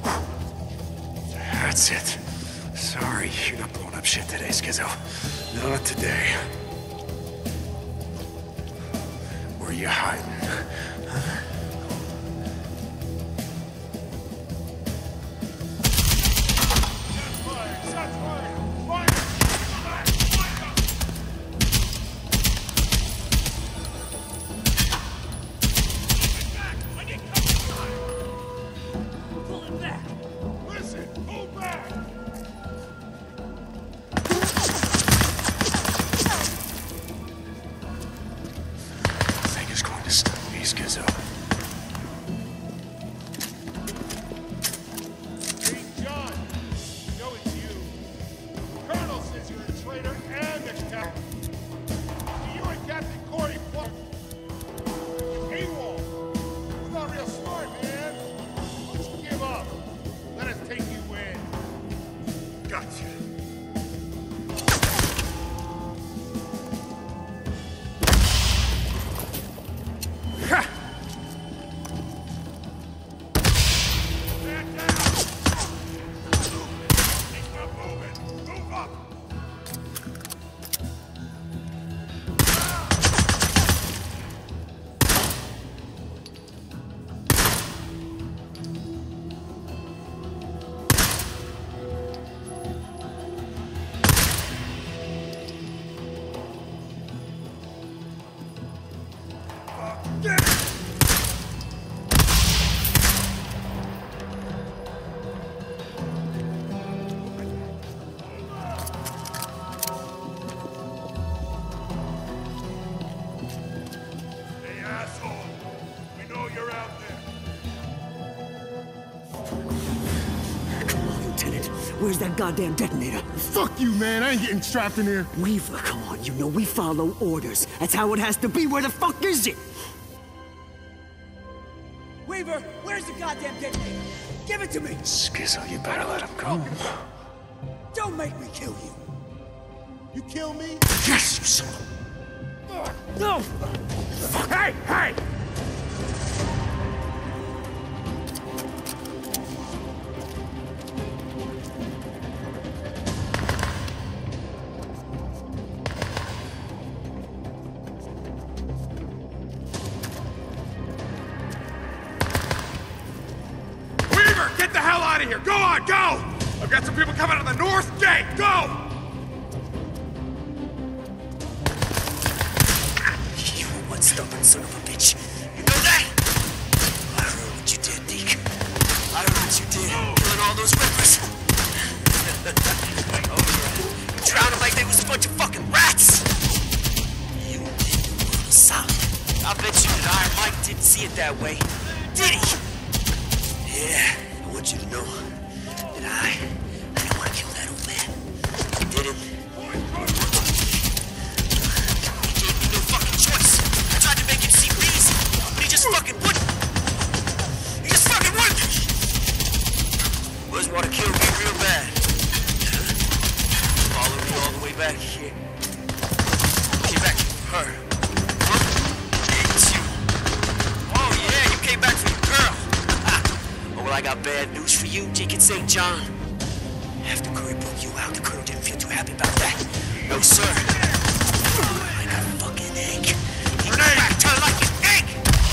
That's it. Sorry, you're not blowing up shit today, Skizzo. Not today. Where are you hiding? Huh? Thing is going to stop me, Skizzo. Where's that goddamn detonator? Fuck you, man. I ain't getting strapped in here. Weaver, come on. You know we follow orders. That's how it has to be. Where the fuck is it? Weaver, where's the goddamn detonator? Give it to me! Skizzo, you better let him go. Don't make me kill you. You kill me? Yes, you son of... No! Hey, hey! Get the hell out of here! Go on, go! I've got some people coming out of the north gate! Go! You one stubborn son of a bitch. You know that? I heard what you did, Deke. I heard what you did, killing all those rippers. Oh yeah. You drowned them like they was a bunch of fucking rats. You did a solid. I bet you that Iron Mike didn't see it that way. Did he? Yeah. I want you to know that I, I don't want to kill that old man. I didn't. He gave me no fucking choice. I tried to make him see reason, but he just fucking wouldn't. He just fucking wouldn't. Boys want to kill me real bad. Follow me all the way back here. Came back for her. Huh? It's you. Oh yeah, you came back for your girl. Well, I got bad news for you, Deacon Saint John. After Curry broke you out, the Colonel didn't feel too happy about that. No, sir. Like a fucking egg. He cracked her like an egg!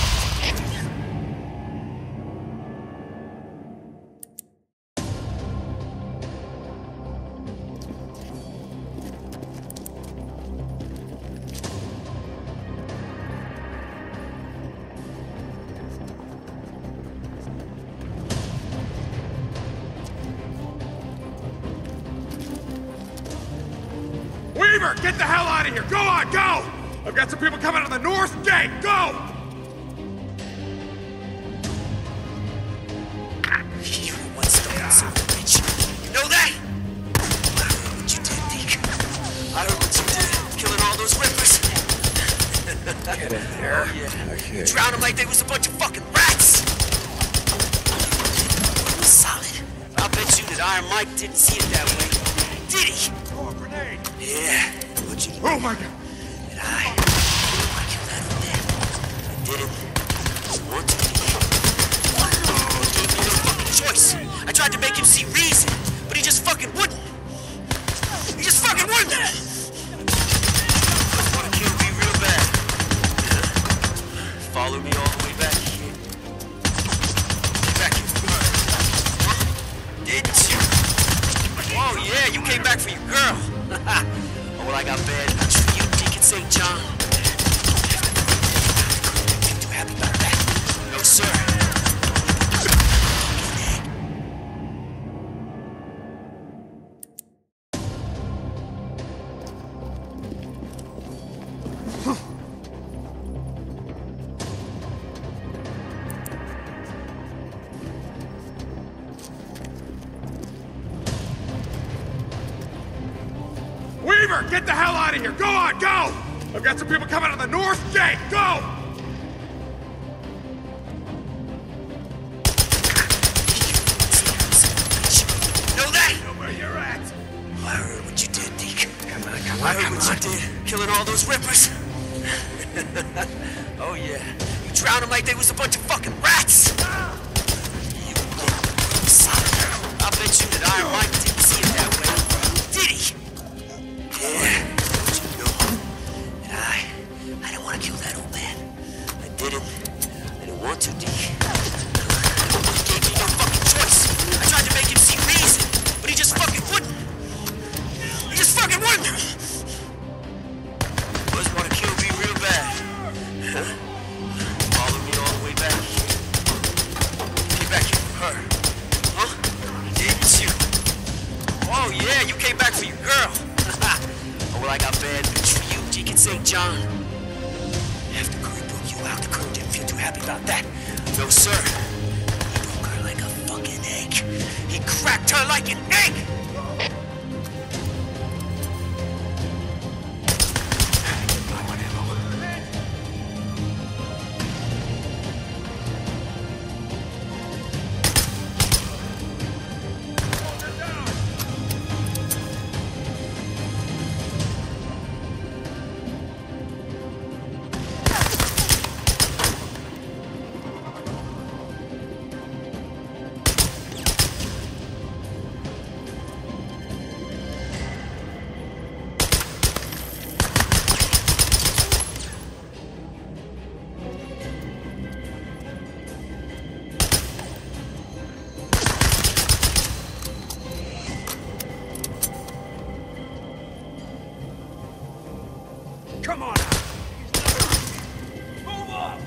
Weaver, get the hell out of here! Go on, go! I've got some people coming out of the north gate! Go! You one stubborn son of a bitch. You know that? I heard what you did, Deke. I heard what you did, killing all those rippers. Get in there. Oh, yeah. Okay. You drowned them like they was a bunch of fucking rats. It was solid. I bet you that Iron Mike didn't see it that way. Did he? Oh, a grenade! Yeah. What you Oh my god! And I, I killed that old man. I didn't. So what did he do? He gave me no fucking choice. I tried to make him see reason, but he just fucking wouldn't. He just fucking wouldn't. I want to kill me real bad. Follow me all the way back here. Back here. Didn't you? Oh yeah, you came back for your girl. Oh, well, I got bad news for you, Deacon Saint John. Ain't too happy about that. No, sir. Weaver, get the hell out of here! Go on, go! I've got some people coming out of the north gate! Go! Know that? Know where you're at! I heard what you did, Deke. Come on, come I on, heard come what on. you did, killing all those rippers. Oh yeah, you drowned them like they was a bunch of fucking rats. You solid. I bet you that Iron Mike didn't see it that way. Did he? Yeah. Don't you know? And I, I don't want to kill that old man. I didn't. I didn't want to, Deke. He gave me no fucking choice. I tried to make him see reason, but he just fucking wouldn't. He just fucking wouldn't. Boys want to kill me real bad. Huh? Follow me all the way back here. Came back here for her. Huh? Didn't you? Oh yeah, you came back for your girl. Oh well, I got bad news for you, Deacon Saint John. After Curry broke you out, the Colonel didn't feel too happy about that. No, sir. He broke her like a fucking egg. He cracked her like an egg! Come on! Move up!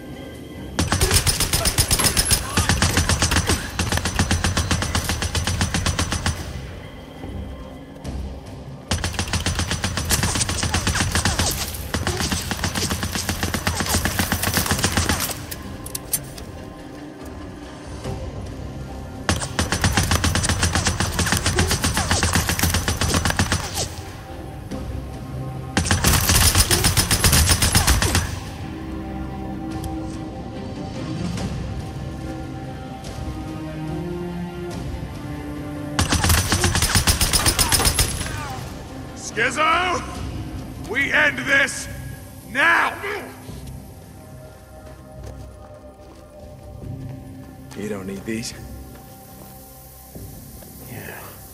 Skizzo! We end this now! You don't need these? Yeah.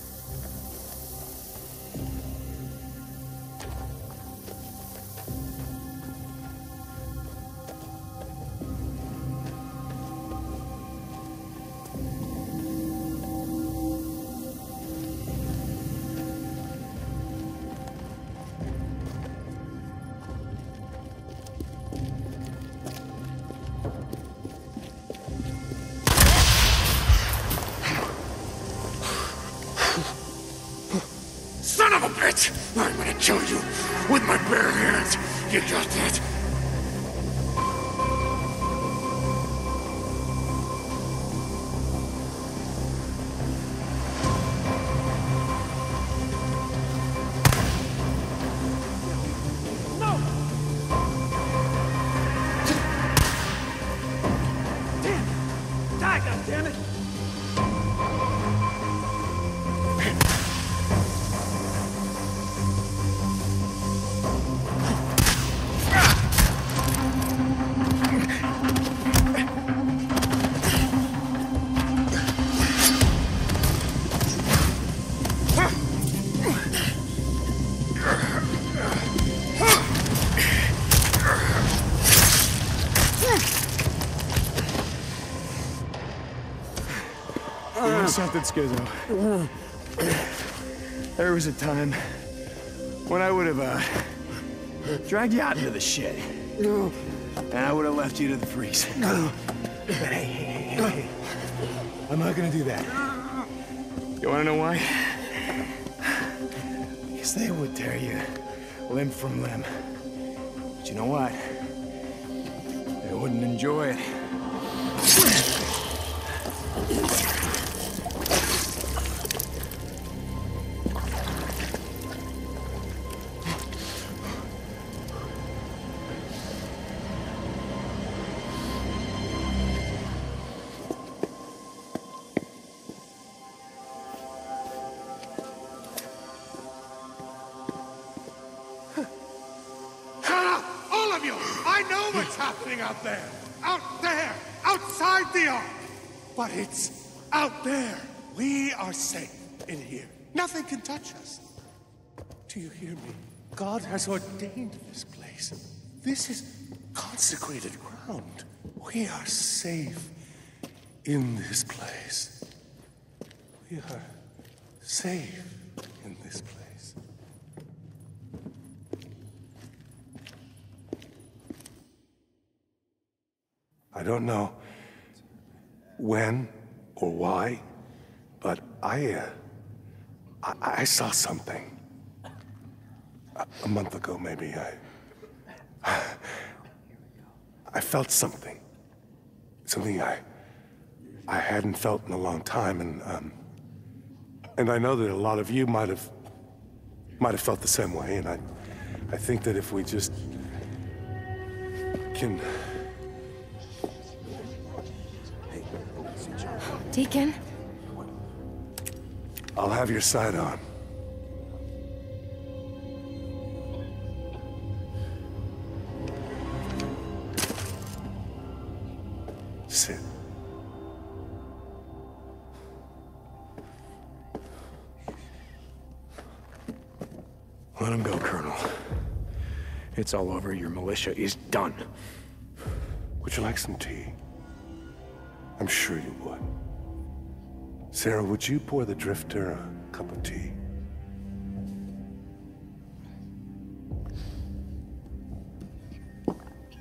Son of a bitch! I'm gonna kill you with my bare hands. You got that? Die, goddammit! You know something, Skizzo? There was a time when I would have uh, dragged you out into the shed. And I would have left you to the freaks. Hey, hey, hey, hey. I'm not gonna do that. You wanna know why? Because they would tear you limb from limb. But you know what? They wouldn't enjoy it. I know what's happening out there. Out there. Outside the Ark. But it's out there. We are safe in here. Nothing can touch us. Do you hear me? God has ordained this place. This is consecrated ground. We are safe in this place. We are safe in this place. I don't know when or why, but I, uh, I, I saw something. A, a month ago, maybe, I... I felt something. Something I... I hadn't felt in a long time, and, um... And I know that a lot of you might have... might have felt the same way, and I... I think that if we just... can... Deacon? I'll have your side on. Sit. Let him go, Colonel. It's all over. Your militia is done. Would you like some tea? I'm sure you would. Sarah, would you pour the Drifter a cup of tea?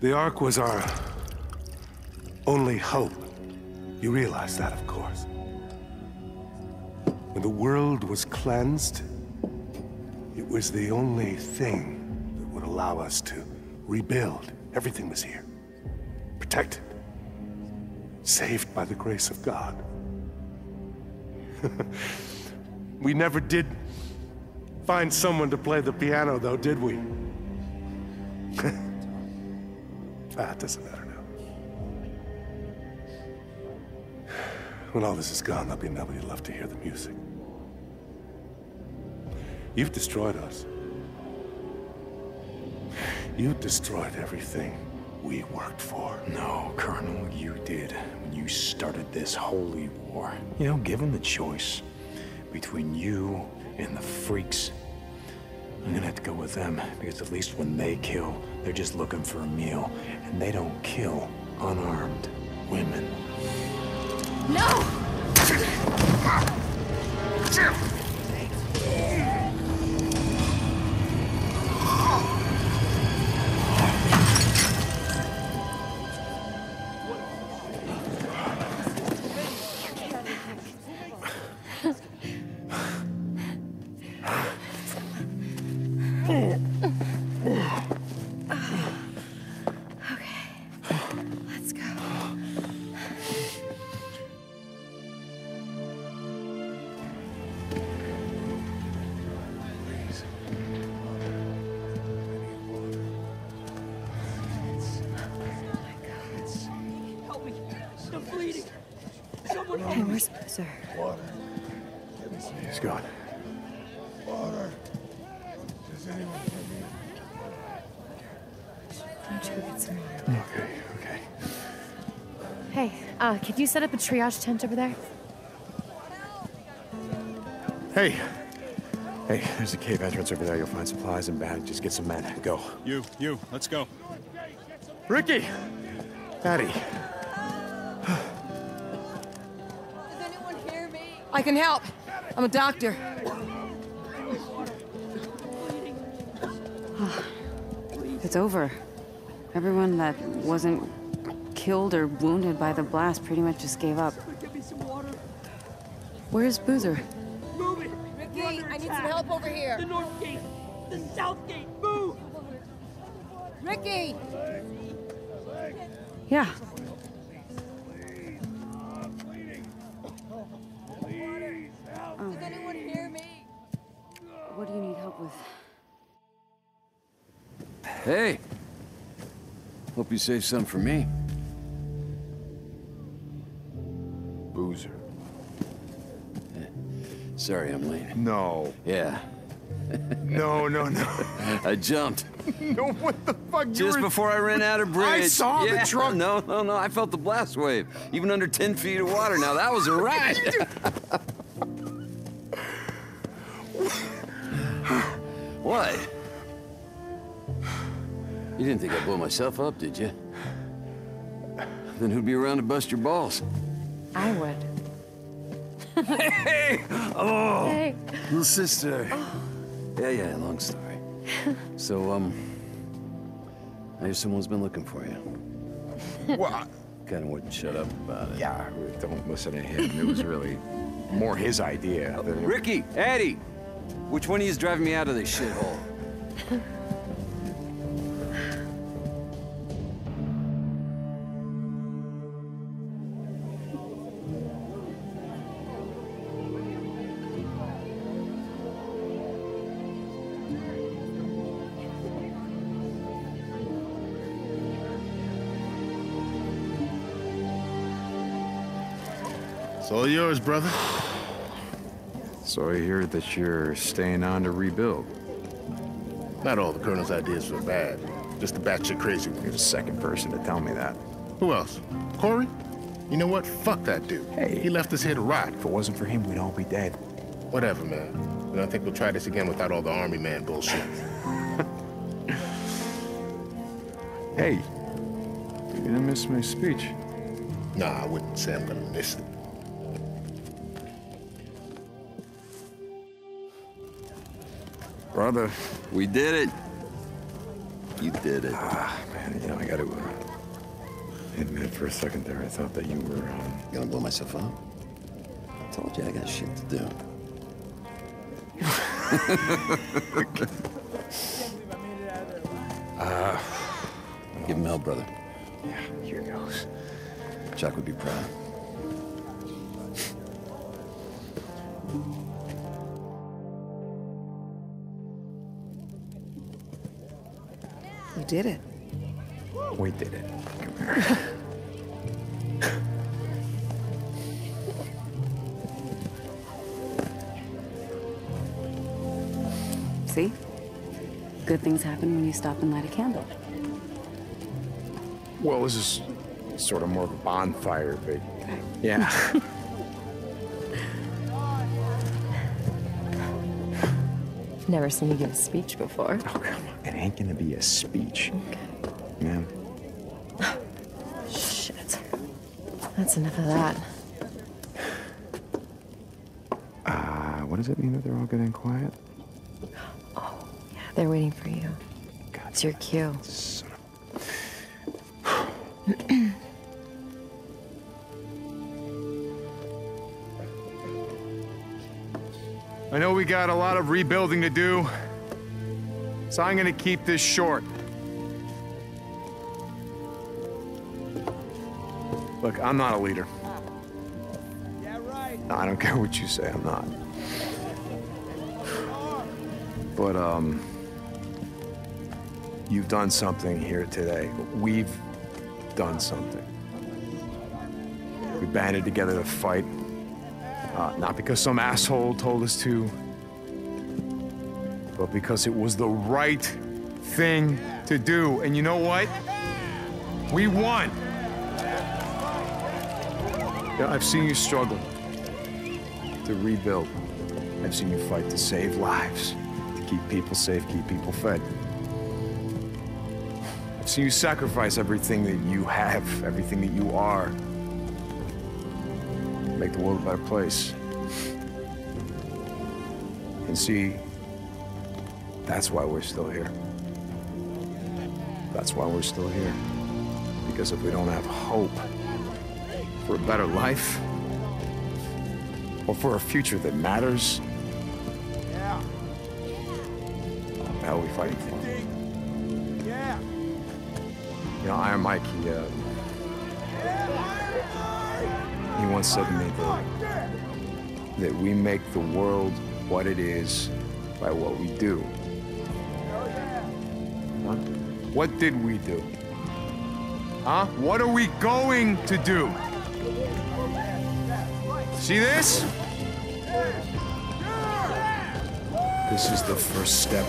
The Ark was our only hope. You realize that, of course. When the world was cleansed, it was the only thing that would allow us to rebuild. Everything was here. Protected. Saved by the grace of God. We never did find someone to play the piano, though, did we? Ah, it doesn't matter now. When all this is gone, there'll be nobody left to hear the music. You've destroyed us. You destroyed everything we worked for. No, Colonel, you did when you started this holy war. You know, given the choice between you and the freaks, I'm gonna have to go with them, because at least when they kill, they're just looking for a meal, and they don't kill unarmed women. No! Hey, where's Boozer? Water. He's gone. Water. Does anyone hear me? Why don't you go get some water? Okay, okay. Hey, uh, could you set up a triage tent over there? Hey! Hey, there's a cave entrance over there. You'll find supplies and bandages. Get some men. Go. You, you, let's go. Ricky! Patty. I can help. I'm a doctor. It's over. Everyone that wasn't killed or wounded by the blast pretty much just gave up. Where's Boozer? Move it! Ricky, I need some help over here. The north gate! The south gate! Move! Ricky! Yeah. Does anyone hear me? What do you need help with? Hey! Hope you saved some for me. Boozer. Sorry I'm late. No. Yeah. No, no, no. I jumped. No, what the fuck? You Just were... before I ran out of bridge. I saw yeah. the truck. No, no, no. I felt the blast wave. Even under ten feet of water. Now that was a ride. What? You didn't think I'd blow myself up, did you? Then who'd be around to bust your balls? I would. Hey! Oh! Hey! Little sister. Oh. Yeah, yeah, long story. So, um... I hear someone's been looking for you. What? Kinda wouldn't shut up about it. Yeah, don't listen to him. It was really more his idea than... Ricky! Eddie! Which one of you is driving me out of this shithole? It's all yours, brother. So I hear that you're staying on to rebuild. Not all the Colonel's ideas were bad. Just the batshit crazy one. You're the second person to tell me that. Who else? Corey? You know what? Fuck that dude. Hey. He left us here to rot. If it wasn't for him, we'd all be dead. Whatever, man. And I think we'll try this again without all the army man bullshit. Hey, you didn't miss my speech. Nah, I wouldn't say I'm gonna miss it. Brother. We did it. You did it. Ah, man, you know, I gotta uh, admit for a second there, I thought that you were, um... Gonna blow myself up? I told you I got shit to do. uh, Give him hell, brother. Yeah, here goes. Chuck would be proud. You did it. We did it. Come here. See? Good things happen when you stop and light a candle. Well, this is sort of more of a bonfire, but yeah. I've never seen you give a speech before. Oh, come on. It ain't gonna be a speech. Okay. Ma'am. Shit. That's enough of that. Uh, what does it mean that they're all getting quiet? Oh, yeah, they're waiting for you. God, it's your cue. Son of... I know we got a lot of rebuilding to do, so I'm gonna keep this short. Look, I'm not a leader. Yeah, right. I don't care what you say, I'm not. But, um, you've done something here today. We've done something. We banded together to fight. Uh, not because some asshole told us to, but because it was the right thing to do. And you know what? We won. Yeah, I've seen you struggle to rebuild. I've seen you fight to save lives, to keep people safe, keep people fed. I've seen you sacrifice everything that you have, everything that you are, make the world a better place. And see, that's why we're still here. That's why we're still here. Because if we don't have hope for a better life, or for a future that matters, what the hell are we fighting for? Yeah. You know, Iron Mike, he, uh, he once said to me that, that we make the world what it is by what we do. Huh? What did we do? Huh? What are we going to do? See this? This is the first step.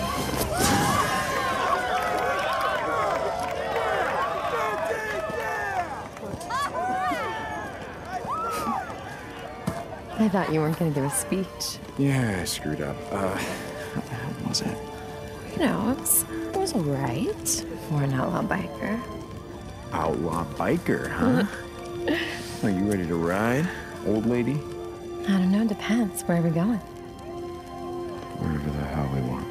I thought you weren't going to give a speech. Yeah, I screwed up. Uh, what the hell was it? You know, it was, it was all right for an outlaw biker. Outlaw biker, huh? Are you ready to ride, old lady? I don't know, depends. Where are we going? Wherever the hell we want.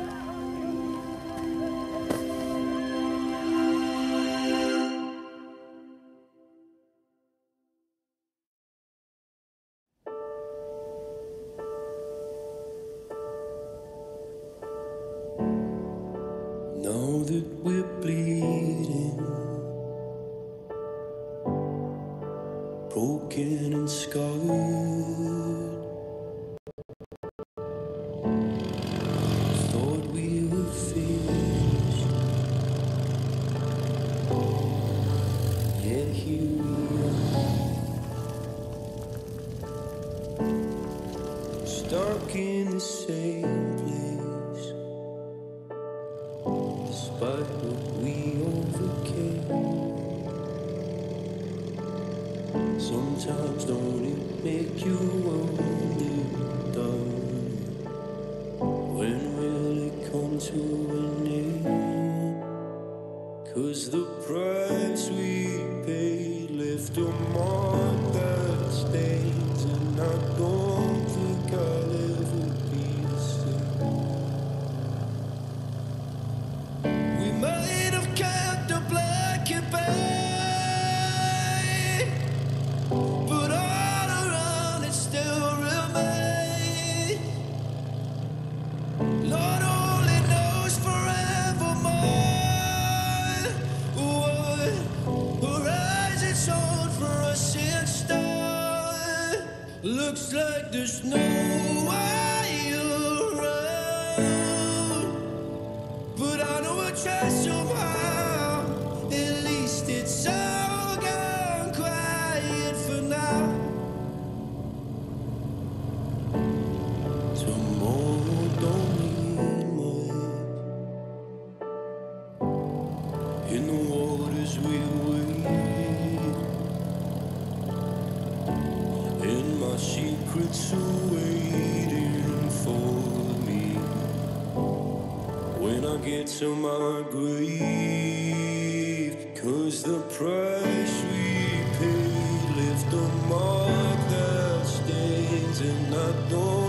Know that we're bleeding, broken and scarred. Thought we were finished. Yeah, here we are, stuck in the same place. Despite what we overcame, sometimes don't it make you wonder, darling, when will it come to an end? 'Cause the price we paid left a mark that stains, and I don't think I'll ever be the same. We might Feels like there's no way around, but I know I try somehow. At least it's all gone quiet for now. Tomorrow don't mean much in the waters we wade, and my secrets are waiting for me when I get to my grave. 'Cause the price we paid left a mark that stains, and I don't